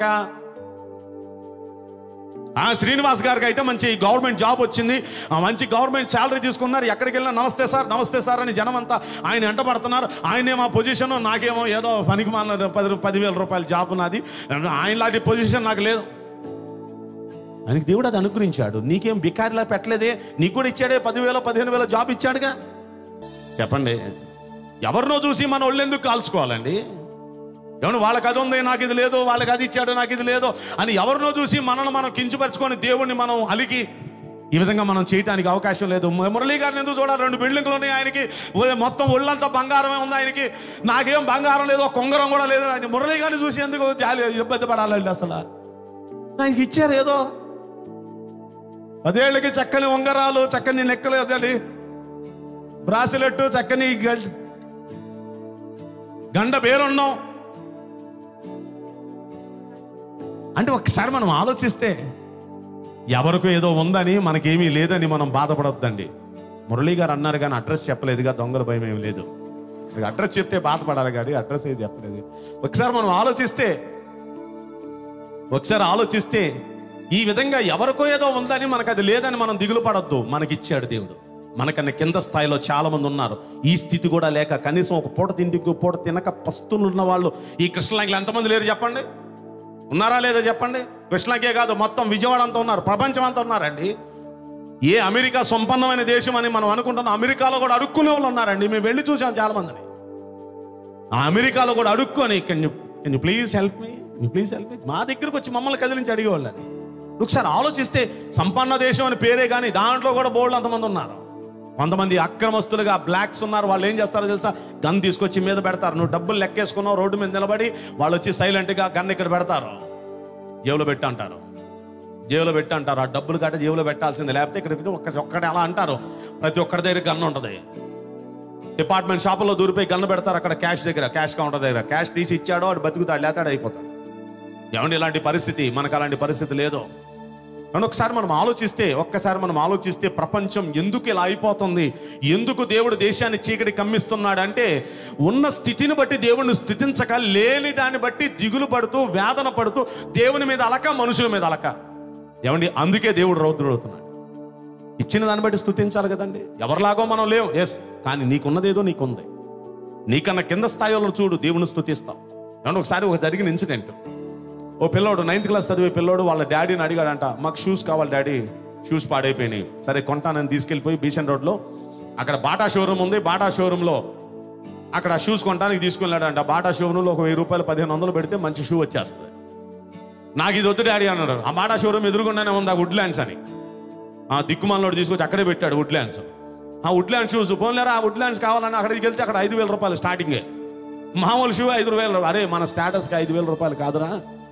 శ్రీనివాస్ గారికి అయితే మంచి గవర్నమెంట్ జాబ్ వచ్చింది, మంచి గవర్నమెంట్ శాలరీ తీసుకున్నారు. ఎక్కడికి వెళ్ళినా నమస్తే సార్ నమస్తే సార్ అని జనం అంతా ఆయన వెంటబడుతున్నారు. ఆయనేమో ఆ పొజిషన్, నాకేమో ఏదో పనికి మాల 10,000 రూపాయల జాబ్ నాది, ఆయన లాంటి పొజిషన్ నాకు లేదు. ఆయనకి దేవుడు అది అనుగ్రహించాడు. నీకేం బికారిలా పెట్టలేదే, నీకు కూడా ఇచ్చాడే 10,000 15,000 జాబ్ ఇచ్చాడుగా. చెప్పండి, ఎవరినో చూసి మన ఒళ్ళెందుకు కాల్చుకోవాలండి? ఏమన్నా వాళ్ళకి అది ఉంది నాకు ఇది లేదు, వాళ్ళకి అది ఇచ్చాడు నాకు ఇది లేదు అని ఎవరినో చూసి మనల్ని మనం కించపరుచుకొని దేవుణ్ణి మనం అలికి ఈ విధంగా మనం చేయడానికి అవకాశం లేదు. మురళీ గారిని ఎందుకు చూడాలి? 2 బిల్డింగ్లు ఉన్నాయి ఆయనకి, మొత్తం ఒళ్ళంతా బంగారమే ఉంది ఆయనకి, నాకేం బంగారం లేదు, కొంగరం కూడా లేదు. ఆయన మురళీ గారిని చూసి ఎందుకు ఇబ్బంది పడాలండి? అసలు ఆయనకి ఇచ్చారు ఏదో 10 ఏళ్ళకి చక్కని ఉంగరాలు, చక్కని నెక్కలు, అదండి బ్రాసిలెట్, చక్కని గండ బేరున్నాం. అంటే ఒక్కసారి మనం ఆలోచిస్తే ఎవరికో ఏదో ఉందని మనకేమీ లేదని మనం బాధపడొద్దండి. మురళీ గారు అన్నారు కానీ అడ్రస్ చెప్పలేదుగా, దొంగల భయం ఏమి లేదు. అడ్రస్ చెప్తే బాధపడాలి కానీ అడ్రస్ ఏది చెప్పలేదు. ఒకసారి మనం ఆలోచిస్తే ఈ విధంగా ఎవరికో ఏదో ఉందని మనకు అది లేదని మనం దిగులు పడొద్దు. మనకిచ్చాడు దేవుడు. మనకన్నా కింద స్థాయిలో చాలా మంది ఉన్నారు. ఈ స్థితి కూడా లేక కనీసం ఒక పూట తిండికి పూట తినక పస్తున్న వాళ్ళు ఈ కృష్ణలంకలో ఎంతమంది లేరు చెప్పండి? ఉన్నారా లేదా చెప్పండి? కృష్ణలంకే కాదు, మొత్తం విజయవాడ అంతా ఉన్నారు, ప్రపంచం అంతా ఉన్నారండి. ఏ అమెరికా సంపన్నమైన దేశం అని మనం అనుకుంటున్నాం, అమెరికాలో కూడా అడుక్కునే వాళ్ళు ఉన్నారండి. మేము వెళ్ళి చూసాం చాలా మందిని. ఆ అమెరికాలో కూడా అడుక్కొని can you please help me, మా దగ్గరకు వచ్చి మమ్మల్ని కదిలించి అడిగేవాళ్ళని. ఒకసారి ఆలోచిస్తే సంపన్న దేశం అని పేరే కానీ దాంట్లో కూడా బోర్డు అంతమంది ఉన్నారు. కొంతమంది అక్రమస్తులుగా బ్లాక్స్ ఉన్నారు. వాళ్ళు ఏం చేస్తారో తెలుసా? గన్ తీసుకొచ్చి మీద పెడతారు. నువ్వు డబ్బులు లెక్కేసుకున్నావు, రోడ్డు మీద నిలబడి వాళ్ళు వచ్చి సైలెంట్గా గన్ ఇక్కడ పెడతారు, జేబులో పెట్టి అంటారు. ఆ డబ్బులు కట్ట జేబులో పెట్టాల్సిందే, లేకపోతే ఇక్కడ ఒక్కడే అలా అంటారు. ప్రతి ఒక్కరి దగ్గర గన్ ఉంటుంది. డిపార్ట్మెంట్ షాపుల్లో దూరిపోయి గన్ను పెడతారు. అక్కడ క్యాష్ కౌంటర్ దగ్గర క్యాష్ తీసి ఇచ్చాడో వాడు బతుకుతాడు, లేతాడు అయిపోతాడు. ఏమండి ఇలాంటి పరిస్థితి? మనకు అలాంటి పరిస్థితి లేదు. ఒక్కసారి మనం ఆలోచిస్తే ప్రపంచం ఎందుకు ఇలా అయిపోతుంది, ఎందుకు దేవుడు దేశాన్ని చీకటి కమ్మిస్తున్నాడు అంటే ఉన్న స్థితిని బట్టి దేవుడిని స్థుతించక, లేని దాన్ని బట్టి దిగులు పడుతూ వేదన పడుతూ దేవుని మీద అలక, మనుషుల మీద అలక. ఏమండి అందుకే దేవుడు రౌద్రుడవుతున్నాడు. ఇచ్చిన దాన్ని బట్టి స్థుతించాలి కదండి. ఎవరిలాగో మనం లేవు, ఎస్, కానీ నీకున్నదేదో నీకుంది. నీకన్నా కింద స్థాయిలో చూడు, దేవుని స్థుతిస్తాం. ఏమన్నా ఒకసారి జరిగిన ఇన్సిడెంట్, ఓ పిల్లోడు 9th క్లాస్ చదివే పిల్లోడు వాళ్ళ డాడీని అడిగాడంట, మాకు షూస్ కావాలి డాడీ, షూస్ పాడైపోయినాయి. సరే కొంటానని తీసుకెళ్ళిపోయి బీసెన్ రోడ్లో అక్కడ బాటా షోరూమ్ ఉంది, బాటా షోరూంలో అక్కడ షూస్ కొనడానికి తీసుకెళ్ళాడంట. బాటా షోరూంలో ఒక 1000 రూపాయలు 1500 పెడితే మంచి షూ వచ్చేస్తుంది. నాకు ఇది వద్దు డాడీ అన్నాడు. ఆ బాటా షోరూమ్ ఎదురుగుండానే ఉంది ఆ వుడ్లాండ్స్ అని. ఆ దిక్కుమాలనోడు తీసుకొచ్చి అక్కడే పెట్టాడు వుడ్లాండ్స్. ఆ వుడ్లాండ్ షూస్ పోలేరా, ఆ వుడ్లాండ్స్ కావాలని అక్కడికి వెళ్తే అక్కడ 5,000 రూపాయలు స్టార్టింగే. మామూలు షూ 5,000. అరే మన స్టేటస్కి 5,000 రూపాయలు కాదురా,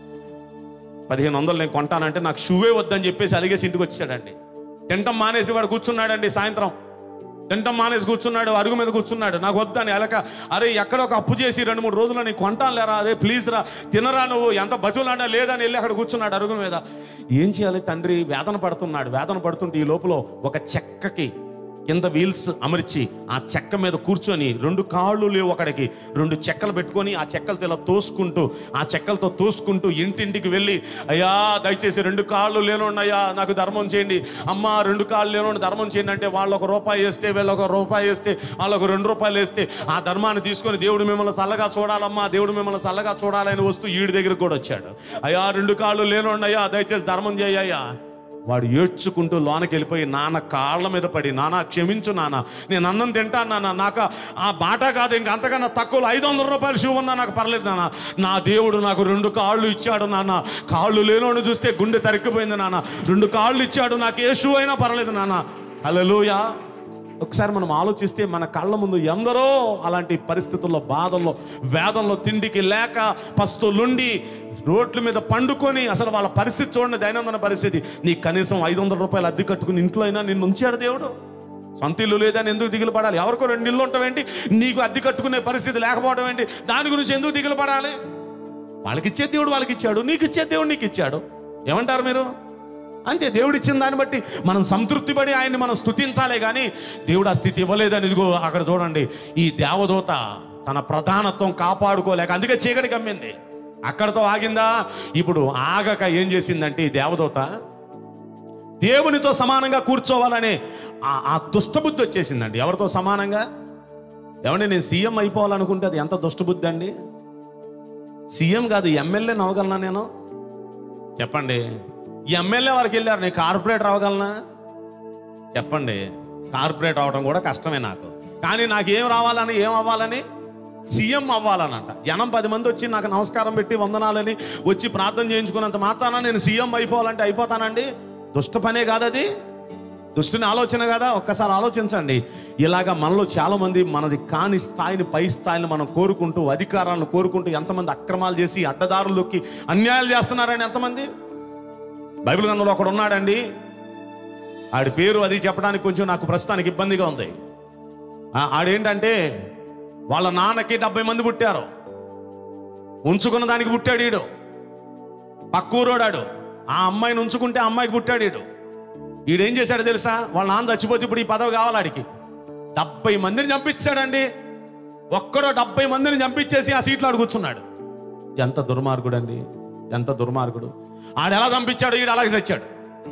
1,500 నేను కొంటానంటే నాకు షూవే వద్దని చెప్పేసి అలిగేసి ఇంటికి వచ్చాడండి. తింటం మానేసి వాడు కూర్చున్నాడండి. సాయంత్రం తింటాం మానేసి కూర్చున్నాడు, అరుగు మీద కూర్చున్నాడు. నాకు వద్దని అలక, అరే ఎక్కడ ఒక అప్పు చేసి 2-3 రోజులు నీకు కొంటాను లేరా, అదే ప్లీజ్ రా తినరా, నువ్వు ఎంత బతులాడా లేదని వెళ్ళి అక్కడ కూర్చున్నాడు అరుగు మీద. ఏం చేయాలి తండ్రి, వేదన పడుతున్నాడు. వేదన పడుతుంటే ఈ లోపల ఒక చెక్కకి కింద వీల్స్ అమర్చి ఆ చెక్క మీద కూర్చొని 2 కాళ్ళు లేవు అక్కడికి, 2 చెక్కలు పెట్టుకొని ఆ చెక్కలతో ఇలా తోసుకుంటూ ఆ చెక్కలతో తోసుకుంటూ ఇంటింటికి వెళ్ళి, అయ్యా దయచేసి 2 కాళ్ళు లేనున్నాయా నాకు ధర్మం చేయండి, అమ్మ 2 కాళ్ళు లేను ధర్మం చేయండి అంటే వాళ్ళు ₹1 వేస్తే వీళ్ళు ₹1 వేస్తే వాళ్ళు ₹2 వేస్తే ఆ ధర్మాన్ని తీసుకొని దేవుడు మిమ్మల్ని చల్లగా చూడాలమ్మా, దేవుడు మిమ్మల్ని చల్లగా చూడాలని వస్తూ ఈడి దగ్గర కూడా వచ్చాడు. అయ్యా 2 కాళ్ళు లేనున్నాయా దయచేసి ధర్మం చేయ్యా. వాడు ఏడ్చుకుంటూ లోనకి వెళ్ళిపోయి నాన్న కాళ్ళ మీద పడి, నాన్న క్షమించు నాన్న, నేను అన్నం తింటాను నాన్న, నాకు ఆ బాట కాదు ఇంక అంతకన్నా తక్కువలో ₹500 షూ ఉన్నా నాకు పర్లేదు నాన్న, నా దేవుడు నాకు 2 కాళ్ళు ఇచ్చాడు నాన్న, కాళ్ళు లేనోని చూస్తే గుండె తరిక్కిపోయింది నాన్న, 2 కాళ్ళు ఇచ్చాడు, నాకు ఏ షూ అయినా పర్లేదు నాన్న. హల్లెలూయా. ఒకసారి మనం ఆలోచిస్తే మన కళ్ళ ముందు ఎందరో అలాంటి పరిస్థితుల్లో, బాధల్లో, వేదనలో, తిండికి లేక పస్తులుండి రోడ్ల మీద పండుకొని, అసలు వాళ్ళ పరిస్థితి చూడండి, దైనందిన పరిస్థితి. నీకు కనీసం ₹500 అద్దె కట్టుకుని ఇంట్లో అయినా నిన్ను ఉంచాడు దేవుడు. సొంత ఇల్లు లేదని ఎందుకు దిగులు పడాలి? ఎవరికో 2 ఇల్లు ఉంటావేంటి, నీకు అద్దె కట్టుకునే పరిస్థితి లేకపోవడం ఏంటి, దాని గురించి ఎందుకు దిగులు పడాలి? వాళ్ళకి ఇచ్చే దేవుడు వాళ్ళకి ఇచ్చాడు, నీకు ఇచ్చే దేవుడు నీకు ఇచ్చాడు. ఏమంటారు మీరు? అంతే. దేవుడు ఇచ్చిన దాన్ని బట్టి మనం సంతృప్తి పడి ఆయన్ని మనం స్తుతించాలే కానీ దేవుడు ఆ స్థితి ఇవ్వలేదని. ఇదిగో అక్కడ చూడండి, ఈ దేవదూత తన ప్రధానత్వం కాపాడుకోలేక అందుకే చీకటి కమ్మింది. అక్కడతో ఆగిందా? ఇప్పుడు ఆగక ఏం చేసిందంటే ఈ దేవదూత దేవునితో సమానంగా కూర్చోవాలనే ఆ దుష్టబుద్ధి వచ్చేసిందండి. ఎవరితో సమానంగా? ఏమంటే నేను సీఎం అయిపోవాలనుకుంటే అది ఎంత దుష్టబుద్ధి అండి. సీఎం కాదు, ఎమ్మెల్యే నవ్వగలనా నేను? చెప్పండి. ఎమ్మెల్యే వరకు వెళ్ళారు, నేను కార్పొరేటర్ అవ్వగలనా? చెప్పండి. కార్పొరేటర్ అవ్వడం కూడా కష్టమే నాకు. కానీ నాకేం రావాలని, ఏం అవ్వాలని? సీఎం అవ్వాలనంట. జనం 10 మంది వచ్చి నాకు నమస్కారం పెట్టి వందనాలని వచ్చి ప్రార్థన చేయించుకున్నంత మాత్రాన నేను సీఎం అయిపోవాలంటే అయిపోతానండి? దుష్ట పనే కాదు అది, దుష్టుని ఆలోచన కదా. ఒక్కసారి ఆలోచించండి. ఇలాగా మనలో చాలామంది మనది కాని స్థాయిని, పై స్థాయిని మనం కోరుకుంటూ, అధికారాలను కోరుకుంటూ ఎంతమంది అక్రమాలు చేసి అడ్డదారుల్లోకి అన్యాయాలు చేస్తున్నారని ఎంతమంది. బైబిల్ గ్రంథంలో ఒకడు ఉన్నాడండి, ఆడి పేరు అది చెప్పడానికి కొంచెం నాకు ప్రస్తుతానికి ఇబ్బందిగా ఉంది. ఆడేంటంటే వాళ్ళ నాన్నకి 70 మంది పుట్టారు, ఉంచుకున్న దానికి పుట్టాడు ఈడు. పక్కూరోడాడు ఆ అమ్మాయిని ఉంచుకుంటే అమ్మాయికి పుట్టాడు ఈడు. ఈడేం చేశాడు తెలుసా? వాళ్ళ నాన్న చచ్చిపోతే ఇప్పుడు ఈ పదవి కావాలి ఆడికి. 70 మందిని చంపించాడండి. ఒక్కడో 70 మందిని చంపించేసి ఆ సీట్లో ఆడు కూర్చున్నాడు. ఎంత దుర్మార్గుడు అండి, ఎంత దుర్మార్గుడు. ఆడు ఎలా చంపించాడు, ఈడు అలాగే చచ్చాడు.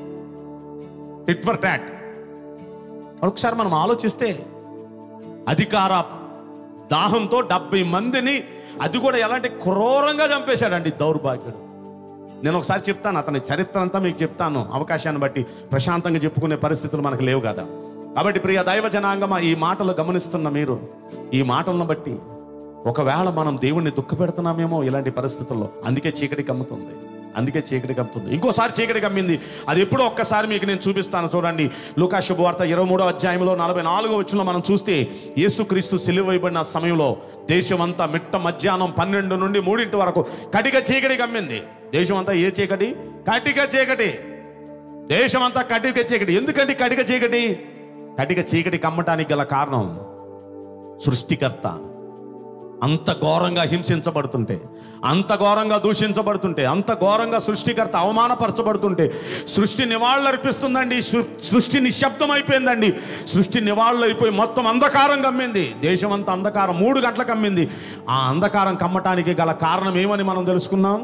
Tit for tat. ఒకసారి మనం ఆలోచిస్తే అధికార దాహంతో 70 మందిని, అది కూడా ఎలాంటి క్రూరంగా చంపేశాడండి దౌర్భాగ్యుడు. నేను ఒకసారి చెప్తాను, అతని చరిత్ర అంతా మీకు చెప్తాను. అవకాశాన్ని బట్టి ప్రశాంతంగా చెప్పుకునే పరిస్థితులు మనకు లేవు కదా. కాబట్టి ప్రియ దైవ జనాంగమా, ఈ మాటలు గమనిస్తున్న మీరు, ఈ మాటలను బట్టి ఒకవేళ మనం దేవుణ్ణి దుఃఖ పెడుతున్నామేమో ఇలాంటి పరిస్థితుల్లో. అందుకే చీకటి కమ్ముతుంది, అందుకే చీకటి కమ్ముతుంది. ఇంకోసారి చీకటి కమ్మింది. అది ఎప్పుడో ఒక్కసారి మీకు నేను చూపిస్తాను. చూడండి, లూకా శుభవార్త 23వ అధ్యాయంలో 44వ వచనంలో మనం చూస్తే, యేసుక్రీస్తు సిలువ వేయబడిన సమయంలో దేశమంతా మిట్ట మధ్యాహ్నం 12 నుండి 3 వరకు కటిక చీకటి కమ్మింది. దేశమంతా ఏ చీకటి? కటిక చీకటి. దేశమంతా కటిక చీకటి. ఎందుకంటే కటిక చీకటి? కటిక చీకటి కమ్మటానికి గల కారణం సృష్టికర్త అంత ఘోరంగా హింసించబడుతుంటే, అంత ఘోరంగా దూషించబడుతుంటే, అంత ఘోరంగా సృష్టికర్త అవమానపరచబడుతుంటే సృష్టి నివాళులు అర్పిస్తుందండి. సృష్టి నిశ్శబ్దం అయిపోయిందండి. సృష్టి నివాళులు అయిపోయి మొత్తం అంధకారం కమ్మింది. దేశం అంతా అంధకారం 3 గంటలకు కమ్మింది. ఆ అంధకారం కమ్మటానికి గల కారణం ఏమని మనం తెలుసుకున్నాం?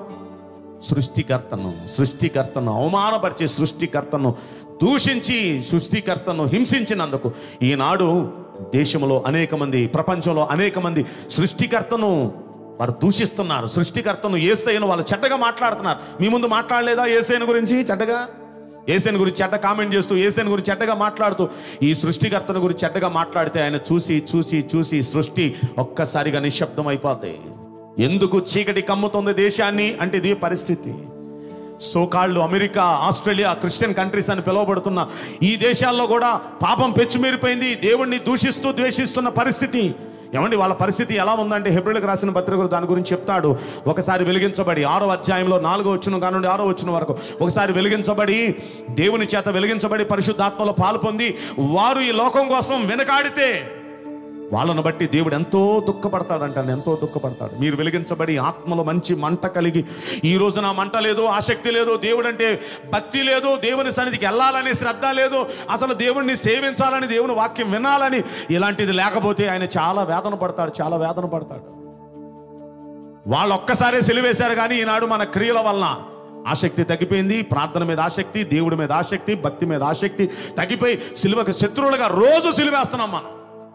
సృష్టికర్తను అవమానపరిచే, సృష్టికర్తను దూషించి, సృష్టికర్తను హింసించినందుకు ఈనాడు దేశంలో అనేక మంది, ప్రపంచంలో అనేక మంది సృష్టికర్తను వారు దూషిస్తున్నారు. సృష్టికర్తను, యేసయ్యను వాళ్ళు చెడ్డగా మాట్లాడుతున్నారు. మీ ముందు మాట్లాడలేదా యేసయ్యను గురించి చెడ్డగా? యేసయ్యను గురించి చెడ్డ కామెంట్ చేస్తూ, యేసయ్యను గురించి చెడ్డగా మాట్లాడుతూ, ఈ సృష్టికర్తను గురించి చెడ్డగా మాట్లాడితే ఆయన చూసి చూసి చూసి సృష్టి ఒక్కసారిగా నిశ్శబ్దం అయిపోద్ది. ఎందుకు చీకటి కమ్ముతుంది దేశాన్ని అంటే ఇదే పరిస్థితి. సోకాళ్ళు అమెరికా, ఆస్ట్రేలియా, క్రిస్టియన్ కంట్రీస్ అని పిలువబడుతున్న ఈ దేశాల్లో కూడా పాపం పెచ్చుమీరిపోయింది. దేవుణ్ణి దూషిస్తూ ద్వేషిస్తున్న పరిస్థితి. ఏమండి వాళ్ళ పరిస్థితి ఎలా ఉందంటే హెబ్రీయులకు రాసిన పత్రికలు దాని గురించి చెప్తాడు. ఒకసారి వెలిగించబడి 6వ అధ్యాయంలో 4వ వచనం కానుండి 6వ వచనం వరకు ఒకసారి వెలిగించబడి దేవుని చేత వెలిగించబడి పరిశుద్ధాత్మలో పాలు పొంది వారు ఈ లోకం కోసం వెనకాడితే వాళ్ళను బట్టి దేవుడు ఎంతో దుఃఖపడతాడంటాను, ఎంతో దుఃఖపడతాడు. మీరు వెలిగించబడి ఆత్మలో మంచి మంట కలిగి ఈ రోజున మంట లేదు, ఆసక్తి లేదు, దేవుడు అంటే భక్తి లేదు, దేవుని సన్నిధికి వెళ్ళాలని శ్రద్ధ లేదు, అసలు దేవుడిని సేవించాలని, దేవుని వాక్యం వినాలని ఇలాంటిది లేకపోతే ఆయన చాలా వేదన పడతాడు, చాలా వేదన పడతాడు. వాళ్ళు ఒక్కసారే సిలువేశారు కానీ ఈనాడు మన క్రియల వలన ఆసక్తి తగ్గిపోయింది. ప్రార్థన మీద ఆసక్తి, దేవుడి మీద ఆసక్తి, భక్తి మీద ఆసక్తి తగ్గిపోయి సిలువకు శత్రువులుగా రోజు సిలువేస్తున్నాం మనం.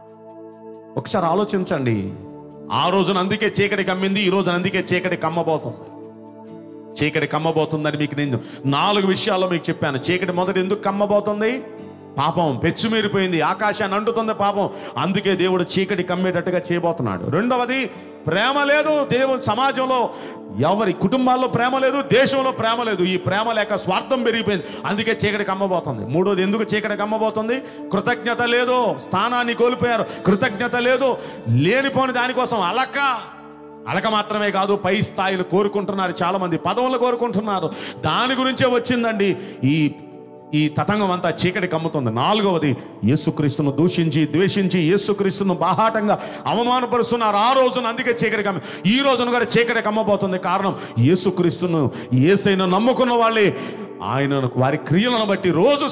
ఒకసారి ఆలోచించండి. ఆ రోజున అందుకే చీకటి కమ్మింది, ఈ రోజున అందుకే చీకటి కమ్మబోతుంది. చీకటి కమ్మబోతుందని మీకు నేను 4 విషయాల్లో మీకు చెప్పాను. చీకటి మొదట ఎందుకు కమ్మబోతుంది? పాపం పెచ్చుమీరిపోయింది, ఆకాశాన్ని అంటుతుంది పాపం, అందుకే దేవుడు చీకటి కమ్మేటట్టుగా చేయబోతున్నాడు. రెండవది ప్రేమ లేదు. దేవుని సమాజంలో ఎవరి కుటుంబాల్లో ప్రేమ లేదు, దేశంలో ప్రేమ లేదు. ఈ ప్రేమ లేక స్వార్థం పెరిగిపోయింది, అందుకే చీకటి కమ్మబోతుంది. మూడోది ఎందుకు చీకటి కమ్మబోతుంది? కృతజ్ఞత లేదు, స్థానాన్ని కోల్పోయారు. కృతజ్ఞత లేదు, లేనిపోని దానికోసం అలక మాత్రమే కాదు, పై స్థాయిలు కోరుకుంటున్నారు, చాలా మంది పదవులు కోరుకుంటున్నారు. దాని గురించే వచ్చిందండి ఈ తతంగం అంతా, చీకటి కమ్ముతుంది. 4వది యేసుక్రీస్తును దూషించి ద్వేషించి యేసుక్రీస్తును బాహాటంగా అవమానపరుస్తున్నారు. ఆ రోజున అందుకే చీకటి కమ్మి, ఈ రోజున కూడా చీకటి కమ్మబోతుంది. కారణం యేసుక్రీస్తును, యేసయ్యను నమ్ముకున్న వాళ్ళే ఆయన వారి క్రియలను బట్టి రోజు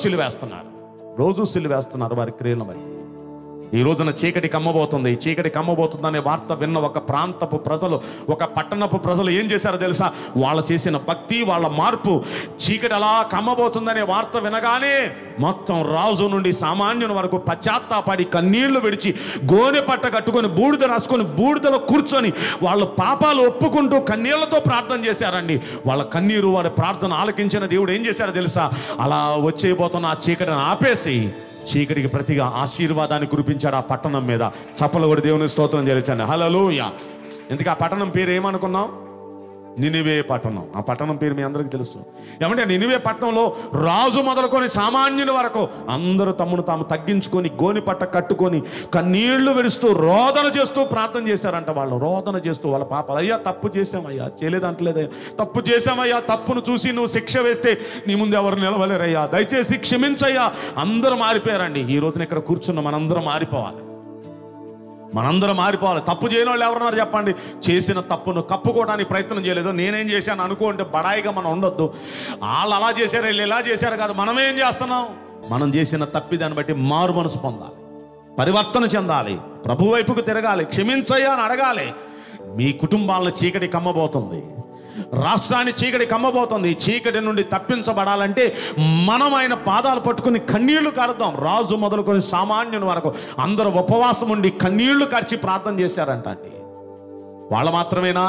సిలువేస్తున్నారు వారి క్రియలను బట్టి. ఈ రోజున చీకటి కమ్మబోతుంది. చీకటి కమ్మబోతుంది అనే వార్త విన్న ఒక ప్రాంతపు ప్రజలు, ఒక పట్టణపు ప్రజలు ఏం చేశారో తెలుసా? వాళ్ళు చేసిన భక్తి, వాళ్ళ మార్పు, చీకటి అలా కమ్మబోతుందనే వార్త వినగానే మొత్తం రాజు నుండి సామాన్యుని వరకు పశ్చాత్తాపడి కన్నీళ్లు విడిచి గోనె పట్ట కట్టుకొని బూడిద రాసుకొని బూడిదలో కూర్చొని వాళ్ళ పాపాలు ఒప్పుకుంటూ కన్నీళ్లతో ప్రార్థన చేశారండి. వాళ్ళ కన్నీరు, వారి ప్రార్థన ఆలకించిన దేవుడు ఏం చేశారో తెలుసా? అలా వచ్చేయబోతున్న ఆ చీకటిని ఆపేసి చీకటికి ప్రతిగా ఆశీర్వాదాన్ని కురిపించాడు ఆ పట్టణం మీద. చప్పలు కూడా దేవుని స్తోత్రం చేయించండి. హల్లెలూయా. ఎందుకు ఆ పట్టణం పేరు ఏమనుకున్నాం? నినివే పట్టణం. ఆ పట్టణం పేరు మీ అందరికీ తెలుసు. ఏమంటే నినివే పట్టణంలో రాజు మొదలుకొని సామాన్యుని వరకు అందరూ తమ్మును తాము తగ్గించుకొని గోని పట్ట కట్టుకొని కన్నీళ్లు విడుస్తూ రోదన చేస్తూ ప్రార్థన చేశారంట. వాళ్ళు రోదన చేస్తూ వాళ్ళ పాపాలు, అయ్యా తప్పు చేశామయ్యా, చేయలేదంటలేదయ్యా, తప్పు చేశామయ్యా, తప్పును చూసి నువ్వు శిక్ష వేస్తే నీ ముందు ఎవరు నిలవలేరయ్యా, దయచేసి క్షమించయ్యా. అందరూ మారిపోయారండి. ఈ రోజున ఇక్కడ కూర్చున్న మనందరం మారిపోవాలి. తప్పు చేయని వాళ్ళు ఎవరున్నారు చెప్పండి? చేసిన తప్పును కప్పుకోవడానికి ప్రయత్నం చేయలేదు. నేనేం చేశాను అనుకోండి, బడాయిగా మనం ఉండొద్దు. వాళ్ళు అలా చేశారు, వీళ్ళు ఇలా చేశారు కాదు. మనమేం చేస్తున్నాం? మనం చేసిన తప్పిదాన్ని బట్టి మారు మనసు పొందాలి, పరివర్తన చెందాలి, ప్రభు వైపుకు తిరగాలి, క్షమించయ్యా అని అడగాలి. మీ కుటుంబాలను చీకటి కమ్మబోతుంది, రాష్ట్రాన్ని చీకటి కమ్మబోతుంది. చీకటి నుండి తప్పించబడాలంటే మనం ఆయన పాదాలు పట్టుకుని కన్నీళ్లు కారుద్దాం. రాజు మొదలుకొని సామాన్యుని వరకు అందరూ ఉపవాసం ఉండి కన్నీళ్లు కార్చి ప్రార్థన చేశారంట అండి. వాళ్ళు మాత్రమేనా?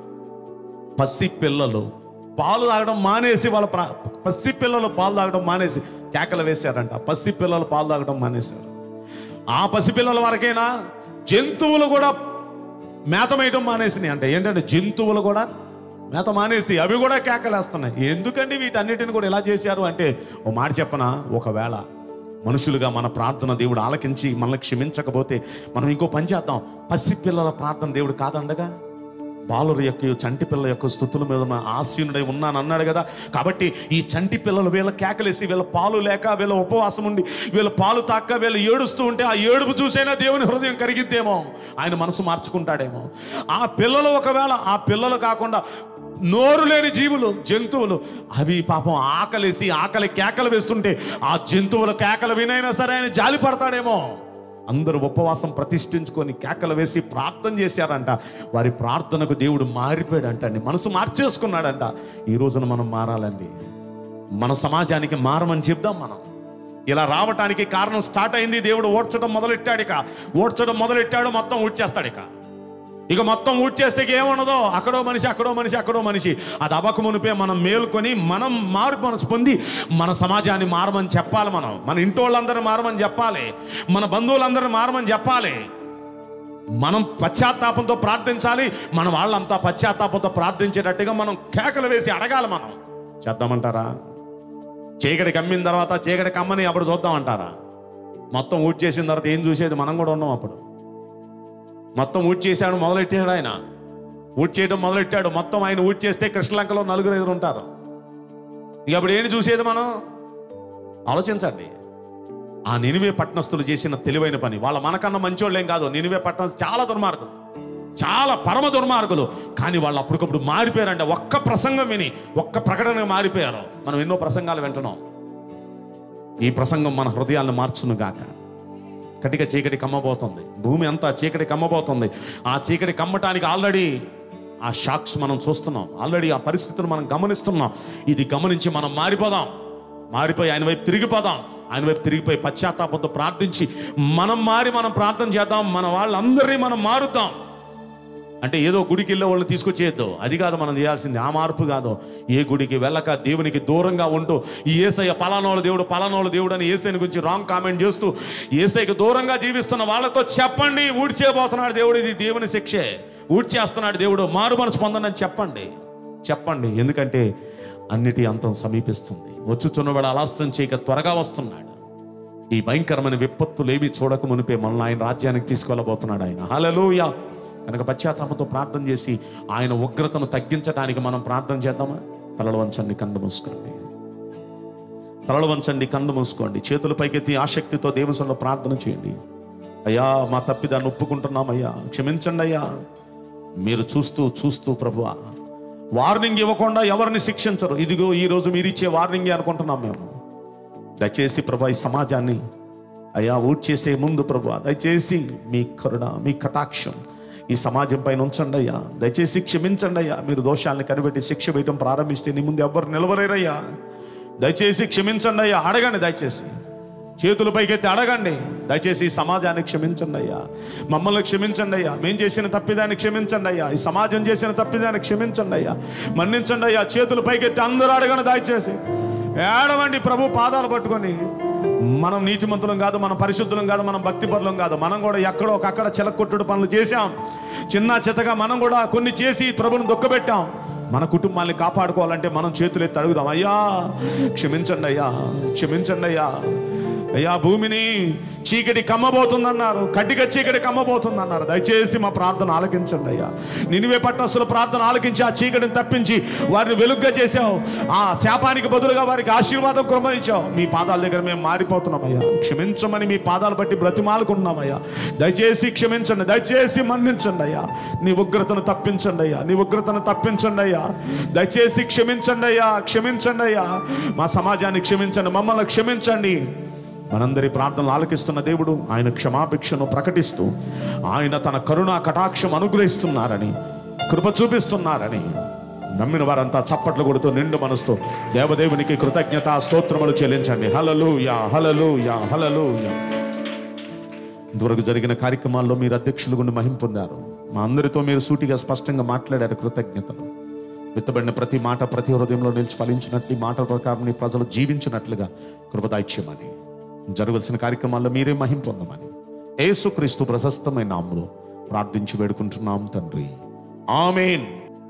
పసి పిల్లలు పాలు తాగడం మానేసి పసి పిల్లలు పాలు తాగడం మానేసి కేకలు వేశారంట. పసి పిల్లలు పాలు తాగడం మానేశారు. ఆ పసిపిల్లల వరకైనా జంతువులు కూడా మేత వేయడం మానేసినాయి. అంటే ఏంటంటే జంతువులు కూడా మేత మానేసి అవి కూడా కేకలేస్తున్నాయి. ఎందుకండి వీటన్నిటిని కూడా ఎలా చేశారు అంటే, ఓ మాట చెప్పనా, ఒకవేళ మనుషులుగా మన ప్రార్థన దేవుడు ఆలకించి మనల్ని క్షమించకపోతే మనం ఇంకో పని చేద్దాం. పసిపిల్లల ప్రార్థన దేవుడు కాదండగా, బాలుర యొక్క చంటి పిల్లల యొక్క స్తుతుల మీద ఆసీనుడై ఉన్నాను అన్నాడు కదా. కాబట్టి ఈ చంటి పిల్లలు వీళ్ళ కేకలేసి, వీళ్ళ పాలు లేక, వీళ్ళ ఉపవాసం ఉండి, వీళ్ళ పాలు తాక్క వీళ్ళు ఏడుస్తూ ఉంటే ఆ ఏడుపు చూసైనా దేవుని హృదయం కరిగిద్దేమో, ఆయన మనసు మార్చుకుంటాడేమో. ఆ పిల్లలు ఒకవేళ ఆ పిల్లలు కాకుండా నోరు లేని జీవులు, జంతువులు, అవి పాపం ఆకలి కేకలు వేస్తుంటే ఆ జంతువుల కేకలు వినైనా సరే ఆయన జాలి పడతాడేమో. అందరూ ఉపవాసం ప్రతిష్ఠించుకొని కేకలు వేసి ప్రార్థన చేశారంట. వారి ప్రార్థనకు దేవుడు మారిపోయాడంట అండి, మనసు మార్చేసుకున్నాడంట. ఈ రోజున మనం మారాలండి, మన సమాజానికి మారమని చెప్దాం. మనం ఇలా రావటానికి కారణం స్టార్ట్ అయింది. దేవుడు ఓడ్చడం మొదలెట్టాడు, మొత్తం ఊడ్చేస్తాడు. ఇక మొత్తం ఊడ్చేస్తే ఏముండదో, అక్కడో మనిషి. అది అవ్వక మునిపే మనం మేలుకొని మనం మారు మనసు పొంది మన సమాజాన్ని మారమని చెప్పాలి. మన ఇంటి వాళ్ళందరూ మారమని చెప్పాలి, మన బంధువులందరూ మారమని చెప్పాలి. మనం పశ్చాత్తాపంతో ప్రార్థించాలి. మన వాళ్ళంతా పశ్చాత్తాపంతో ప్రార్థించేటట్టుగా మనం కేకలు వేసి అడగాలి. మనం చేద్దామంటారా? చీకటి కమ్మిన తర్వాత చీకటి కమ్మని అప్పుడు చూద్దామంటారా? మొత్తం ఊడ్చేసిన తర్వాత ఏం చూసేది? మనం కూడా ఉన్నాం. అప్పుడు మొత్తం ఊడ్ చేశాడు, మొదలెట్టాడు ఆయన. ఊడ్ చేయడం మొదలెట్టాడు. మొత్తం ఆయన ఊడ్ చేస్తే కృష్ణలంకలో 4 ఉంటారు. ఇక అప్పుడు ఏంటి చూసేది మనం? ఆలోచించండి. ఆ నినివే పట్టణస్తులు చేసిన తెలివైన పని. వాళ్ళ మనకన్నా మంచోళ్ళేం కాదు. నినివే పట్టణం చాలా దుర్మార్గులు, చాలా పరమ దుర్మార్గులు. కానీ వాళ్ళు అప్పటికప్పుడు మారిపోయారంటే ఒక్క ప్రసంగం విని, ఒక్క ప్రకటన మారిపోయారు. మనం ఎన్నో ప్రసంగాలు వింటున్నాం. ఈ ప్రసంగం మన హృదయాలను మార్చును గాక. కటిక చీకటి కమ్మబోతుంది, భూమి అంతా చీకటి కమ్మబోతుంది. ఆ చీకటి కమ్మటానికి ఆల్రెడీ ఆ షాక్స్ మనం చూస్తున్నాం. ఆల్రెడీ ఆ పరిస్థితులు మనం గమనిస్తున్నాం. ఇది గమనించి మనం మారిపోయి ఆయన వైపు తిరిగిపోదాం. ఆయన వైపు తిరిగిపోయి పశ్చాత్తాపంతో ప్రార్థించి మనం ప్రార్థన చేద్దాం. మన వాళ్ళందరినీ మనం మారుద్దాం. అంటే ఏదో గుడికి వెళ్ళే వాళ్ళని తీసుకొచ్చేద్దు, అది కాదు మనం చేయాల్సింది. ఆ మార్పు కాదు. ఏ గుడికి వెళ్ళక దేవునికి దూరంగా ఉంటూ ఈ యేసయ్య పలానోళ్ళ దేవుడు అని యేసయ్యని గురించి రాంగ్ కామెంట్ చేస్తూ యేసయ్యకి దూరంగా జీవిస్తున్న వాళ్ళతో చెప్పండి, ఊడ్చేయబోతున్నాడు దేవుడు, ఇది దేవుని శిక్షే, ఊడ్చేస్తున్నాడు దేవుడు, మారు మనసు పొందని చెప్పండి. ఎందుకంటే అన్నిటి అంతం సమీపిస్తుంది. వచ్చుచున్నవాడు ఆలస్యం చేయక త్వరగా వస్తున్నాడు. ఈ భయంకరమైన విపత్తులు ఏమీ చూడక మునిపే మనల్ని ఆయన రాజ్యానికి తీసుకెళ్ళబోతున్నాడు ఆయన. హల్లెలూయా. కనుక పశ్చాత్తాపంతో ప్రార్థన చేసి ఆయన ఉగ్రతను తగ్గించడానికి మనం ప్రార్థన చేద్దామా? తలలు వంచండి, కన్ను మూసుకోండి. చేతులు పైకెత్తి ఆసక్తితో దేవుని సన్నిధిలో ప్రార్థన చేయండి. అయ్యా, మా తప్పిదాన్ని ఒప్పుకుంటున్నామయ్యా, క్షమించండి అయ్యా. మీరు చూస్తూ ప్రభువా, వార్నింగ్ ఇవ్వకుండా ఎవరిని శిక్షించరు. ఇదిగో ఈరోజు మీరు ఇచ్చే వార్నింగే అనుకుంటున్నాం మేము. దయచేసి ప్రభు ఈ సమాజాన్ని అయ్యా ఊడ్ చేసే ముందు ప్రభు దయచేసి మీ కరుణ, మీ కటాక్షం ఈ సమాజం పైన ఉంచండి అయ్యా. దయచేసి క్షమించండి అయ్యా. మీరు దోషాలను కనిపెట్టి శిక్ష వేయడం ప్రారంభిస్తే నీ ముందు ఎవరు నిలవలేరయ్యా. దయచేసి క్షమించండి అయ్యా. అడగండి, దయచేసి చేతుల పైకెత్తి అడగండి. దయచేసి ఈ సమాజాన్ని క్షమించండి అయ్యా, మమ్మల్ని క్షమించండి అయ్యా, మేము చేసిన తప్పిదాన్ని క్షమించండి అయ్యా, ఈ సమాజం చేసిన తప్పిదాన్ని క్షమించండి అయ్యా, మన్నించండి అయ్యా. చేతులు పైకెత్తి అందరూ అడగండి, దయచేసి ఏడవండి ప్రభు పాదాలు పట్టుకొని. మనం నీతిమంతులం కాదు, మనం పరిశుద్ధులం కాదు, మనం భక్తిపరులం కాదు. మనం కూడా ఎక్కడో ఒకక్కడ చిలకొట్టుడు పనులు చేశాం. చిన్న చితగా మనం కూడా కొన్ని చేసి ప్రభుని దుఃఖపెట్టాం. మన కుటుంబాన్ని కాపాడుకోవాలంటే మనం చేతులు ఎత్తి అడుగుదాం. అయ్యా క్షమించండి అయ్యా. అయ్యా భూమిని చీకటి కమ్మబోతుందన్నారు, కడ్డిగా చీకటి కమ్మబోతుందన్నారు. దయచేసి మా ప్రార్థన ఆలకించండి అయ్యా. నినివే పట్టణస్తుల ప్రార్థన ఆలకించి ఆ చీకటిని తప్పించి వారిని వెలుగ్గా చేశావు. ఆ శాపానికి బదులుగా వారికి ఆశీర్వాదం కుమ్మరించావు. మీ పాదాల దగ్గర మేము మారిపోతున్నామయ్యా. క్షమించమని మీ పాదాలు బట్టి బ్రతిమాలుకుంటున్నామయ్యా. దయచేసి క్షమించండి, దయచేసి మన్నించండి అయ్యా. నీ ఉగ్రతను తప్పించండి అయ్యా. దయచేసి క్షమించండి అయ్యా. మా సమాజాన్ని క్షమించండి, మమ్మల్ని క్షమించండి. మనందరి ప్రార్థనలు ఆలకిస్తున్న దేవుడు ఆయన క్షమాభిక్షను ప్రకటిస్తూ ఆయన తన కరుణా కటాక్షం అనుగ్రహిస్తున్నారని, కృప చూపిస్తున్నారని నమ్మిన వారంతా చప్పట్లు కొడుతూ నిండు మనసుతో దేవదేవునికి కృతజ్ఞత స్తోత్రములు చెల్లించండి. హల్లెలూయా, హల్లెలూయా, హల్లెలూయా. ఇంతవరకు జరిగిన కార్యక్రమాల్లో మీరు అధ్యక్షులు గుండి మహిమ పొందారు. మా అందరితో మీరు సూటిగా స్పష్టంగా మాట్లాడారు. కృతజ్ఞతలు. విత్తబడిన ప్రతి మాట ప్రతి హృదయంలో నిలిచి ఫలించినట్లు, మాటల ప్రకారం నీ ప్రజలు జీవించినట్లుగా కృపదాయిత్యమని, జరగవలసిన కార్యక్రమాల్లో మీరే మహిమ పొందమని యేసుక్రీస్తు ప్రశస్తమైన నామములో ప్రార్థించి వేడుకుంటున్నాం తండ్రి. ఆమేన్.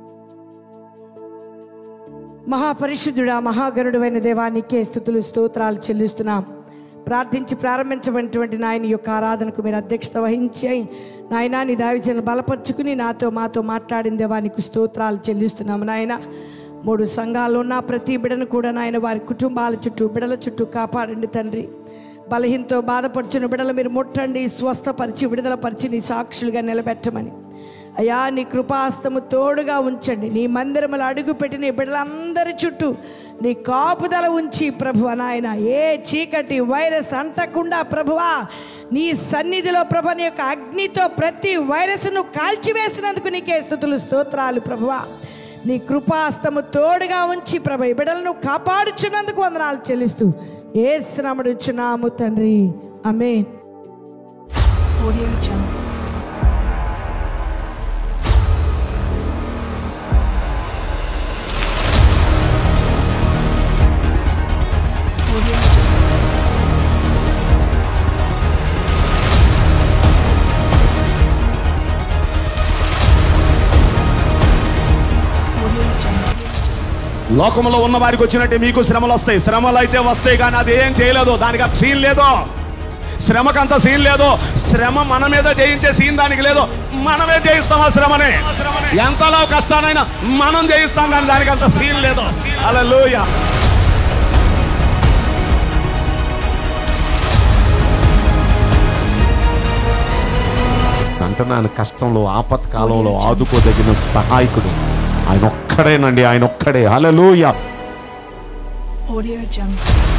మహాపరిశుద్ధుడా, మహాగరుడైన దేవానికే స్తుతులు స్తోత్రాలు చెల్లిస్తున్నాం. ప్రార్థించి ప్రారంభించబడినటువంటి నాయన యొక్క ఆరాధనకు మీరు అధ్యక్షత వహించి నాయన నీ దావిజనులు బలపరుచుకుని మాతో మాట్లాడిన దేవానికి స్తోత్రాలు చెల్లిస్తున్నాము. నాయన 3 సంఘాల్లో ఉన్న ప్రతి బిడను కూడా నాయన వారి కుటుంబాల చుట్టూ, బిడల చుట్టూ కాపాడండి తండ్రి. బలహీనతో బాధపడుచున్న బిడలు మీరు ముట్టండి, స్వస్థపరిచి విడుదలపరిచి నీ సాక్షులుగా నిలబెట్టమని అయ్యా నీ కృపాస్తము తోడుగా ఉంచండి. నీ మందిరములు అడుగుపెట్టి నీ బిడ్డలందరి చుట్టూ నీ కాపుదల ఉంచి ప్రభువా నాయన ఏ చీకటి వైరస్ అంటకుండా ప్రభువా నీ సన్నిధిలో ప్రభు నీ యొక్క అగ్నితో ప్రతి వైరస్ను కాల్చివేసినందుకు నీకే స్తుతులు స్తోత్రాలు ప్రభువా. నీ కృపాస్తము తోడుగా ఉంచి ప్రభు ఈ బిడ్డలను కాపాడుచున్నందుకు వందనాలు చెల్లిస్తూ యేసు నామమున చున్నాము తండ్రి. ఆమేన్. Audio Jungle. లోకంలో ఉన్న వారికి వచ్చినట్టే మీకు శ్రమలు వస్తాయి. శ్రమలు అయితే వస్తాయి, కానీ అది ఏం చేయలేదు. దానికి సీన్ లేదు. శ్రమకంత సీన్ లేదు. శ్రమ మన మీద జయించే సీన్ దానికి లేదు. మనమే జయిస్తాం ఆ శ్రమని. ఎంతలో కష్టానైనా మనం జయిస్తాం, కానీ దానికి అంత సీన్ లేదు. హల్లెలూయా. అంటున్నాను, కష్టంలో ఆపత్కాలంలో ఆదుకోదగిన సహాయకుడు ఆయన ఒక్కడేనండి, ఆయన ఒక్కడే. హల్లెలూయా. Audio Jungle.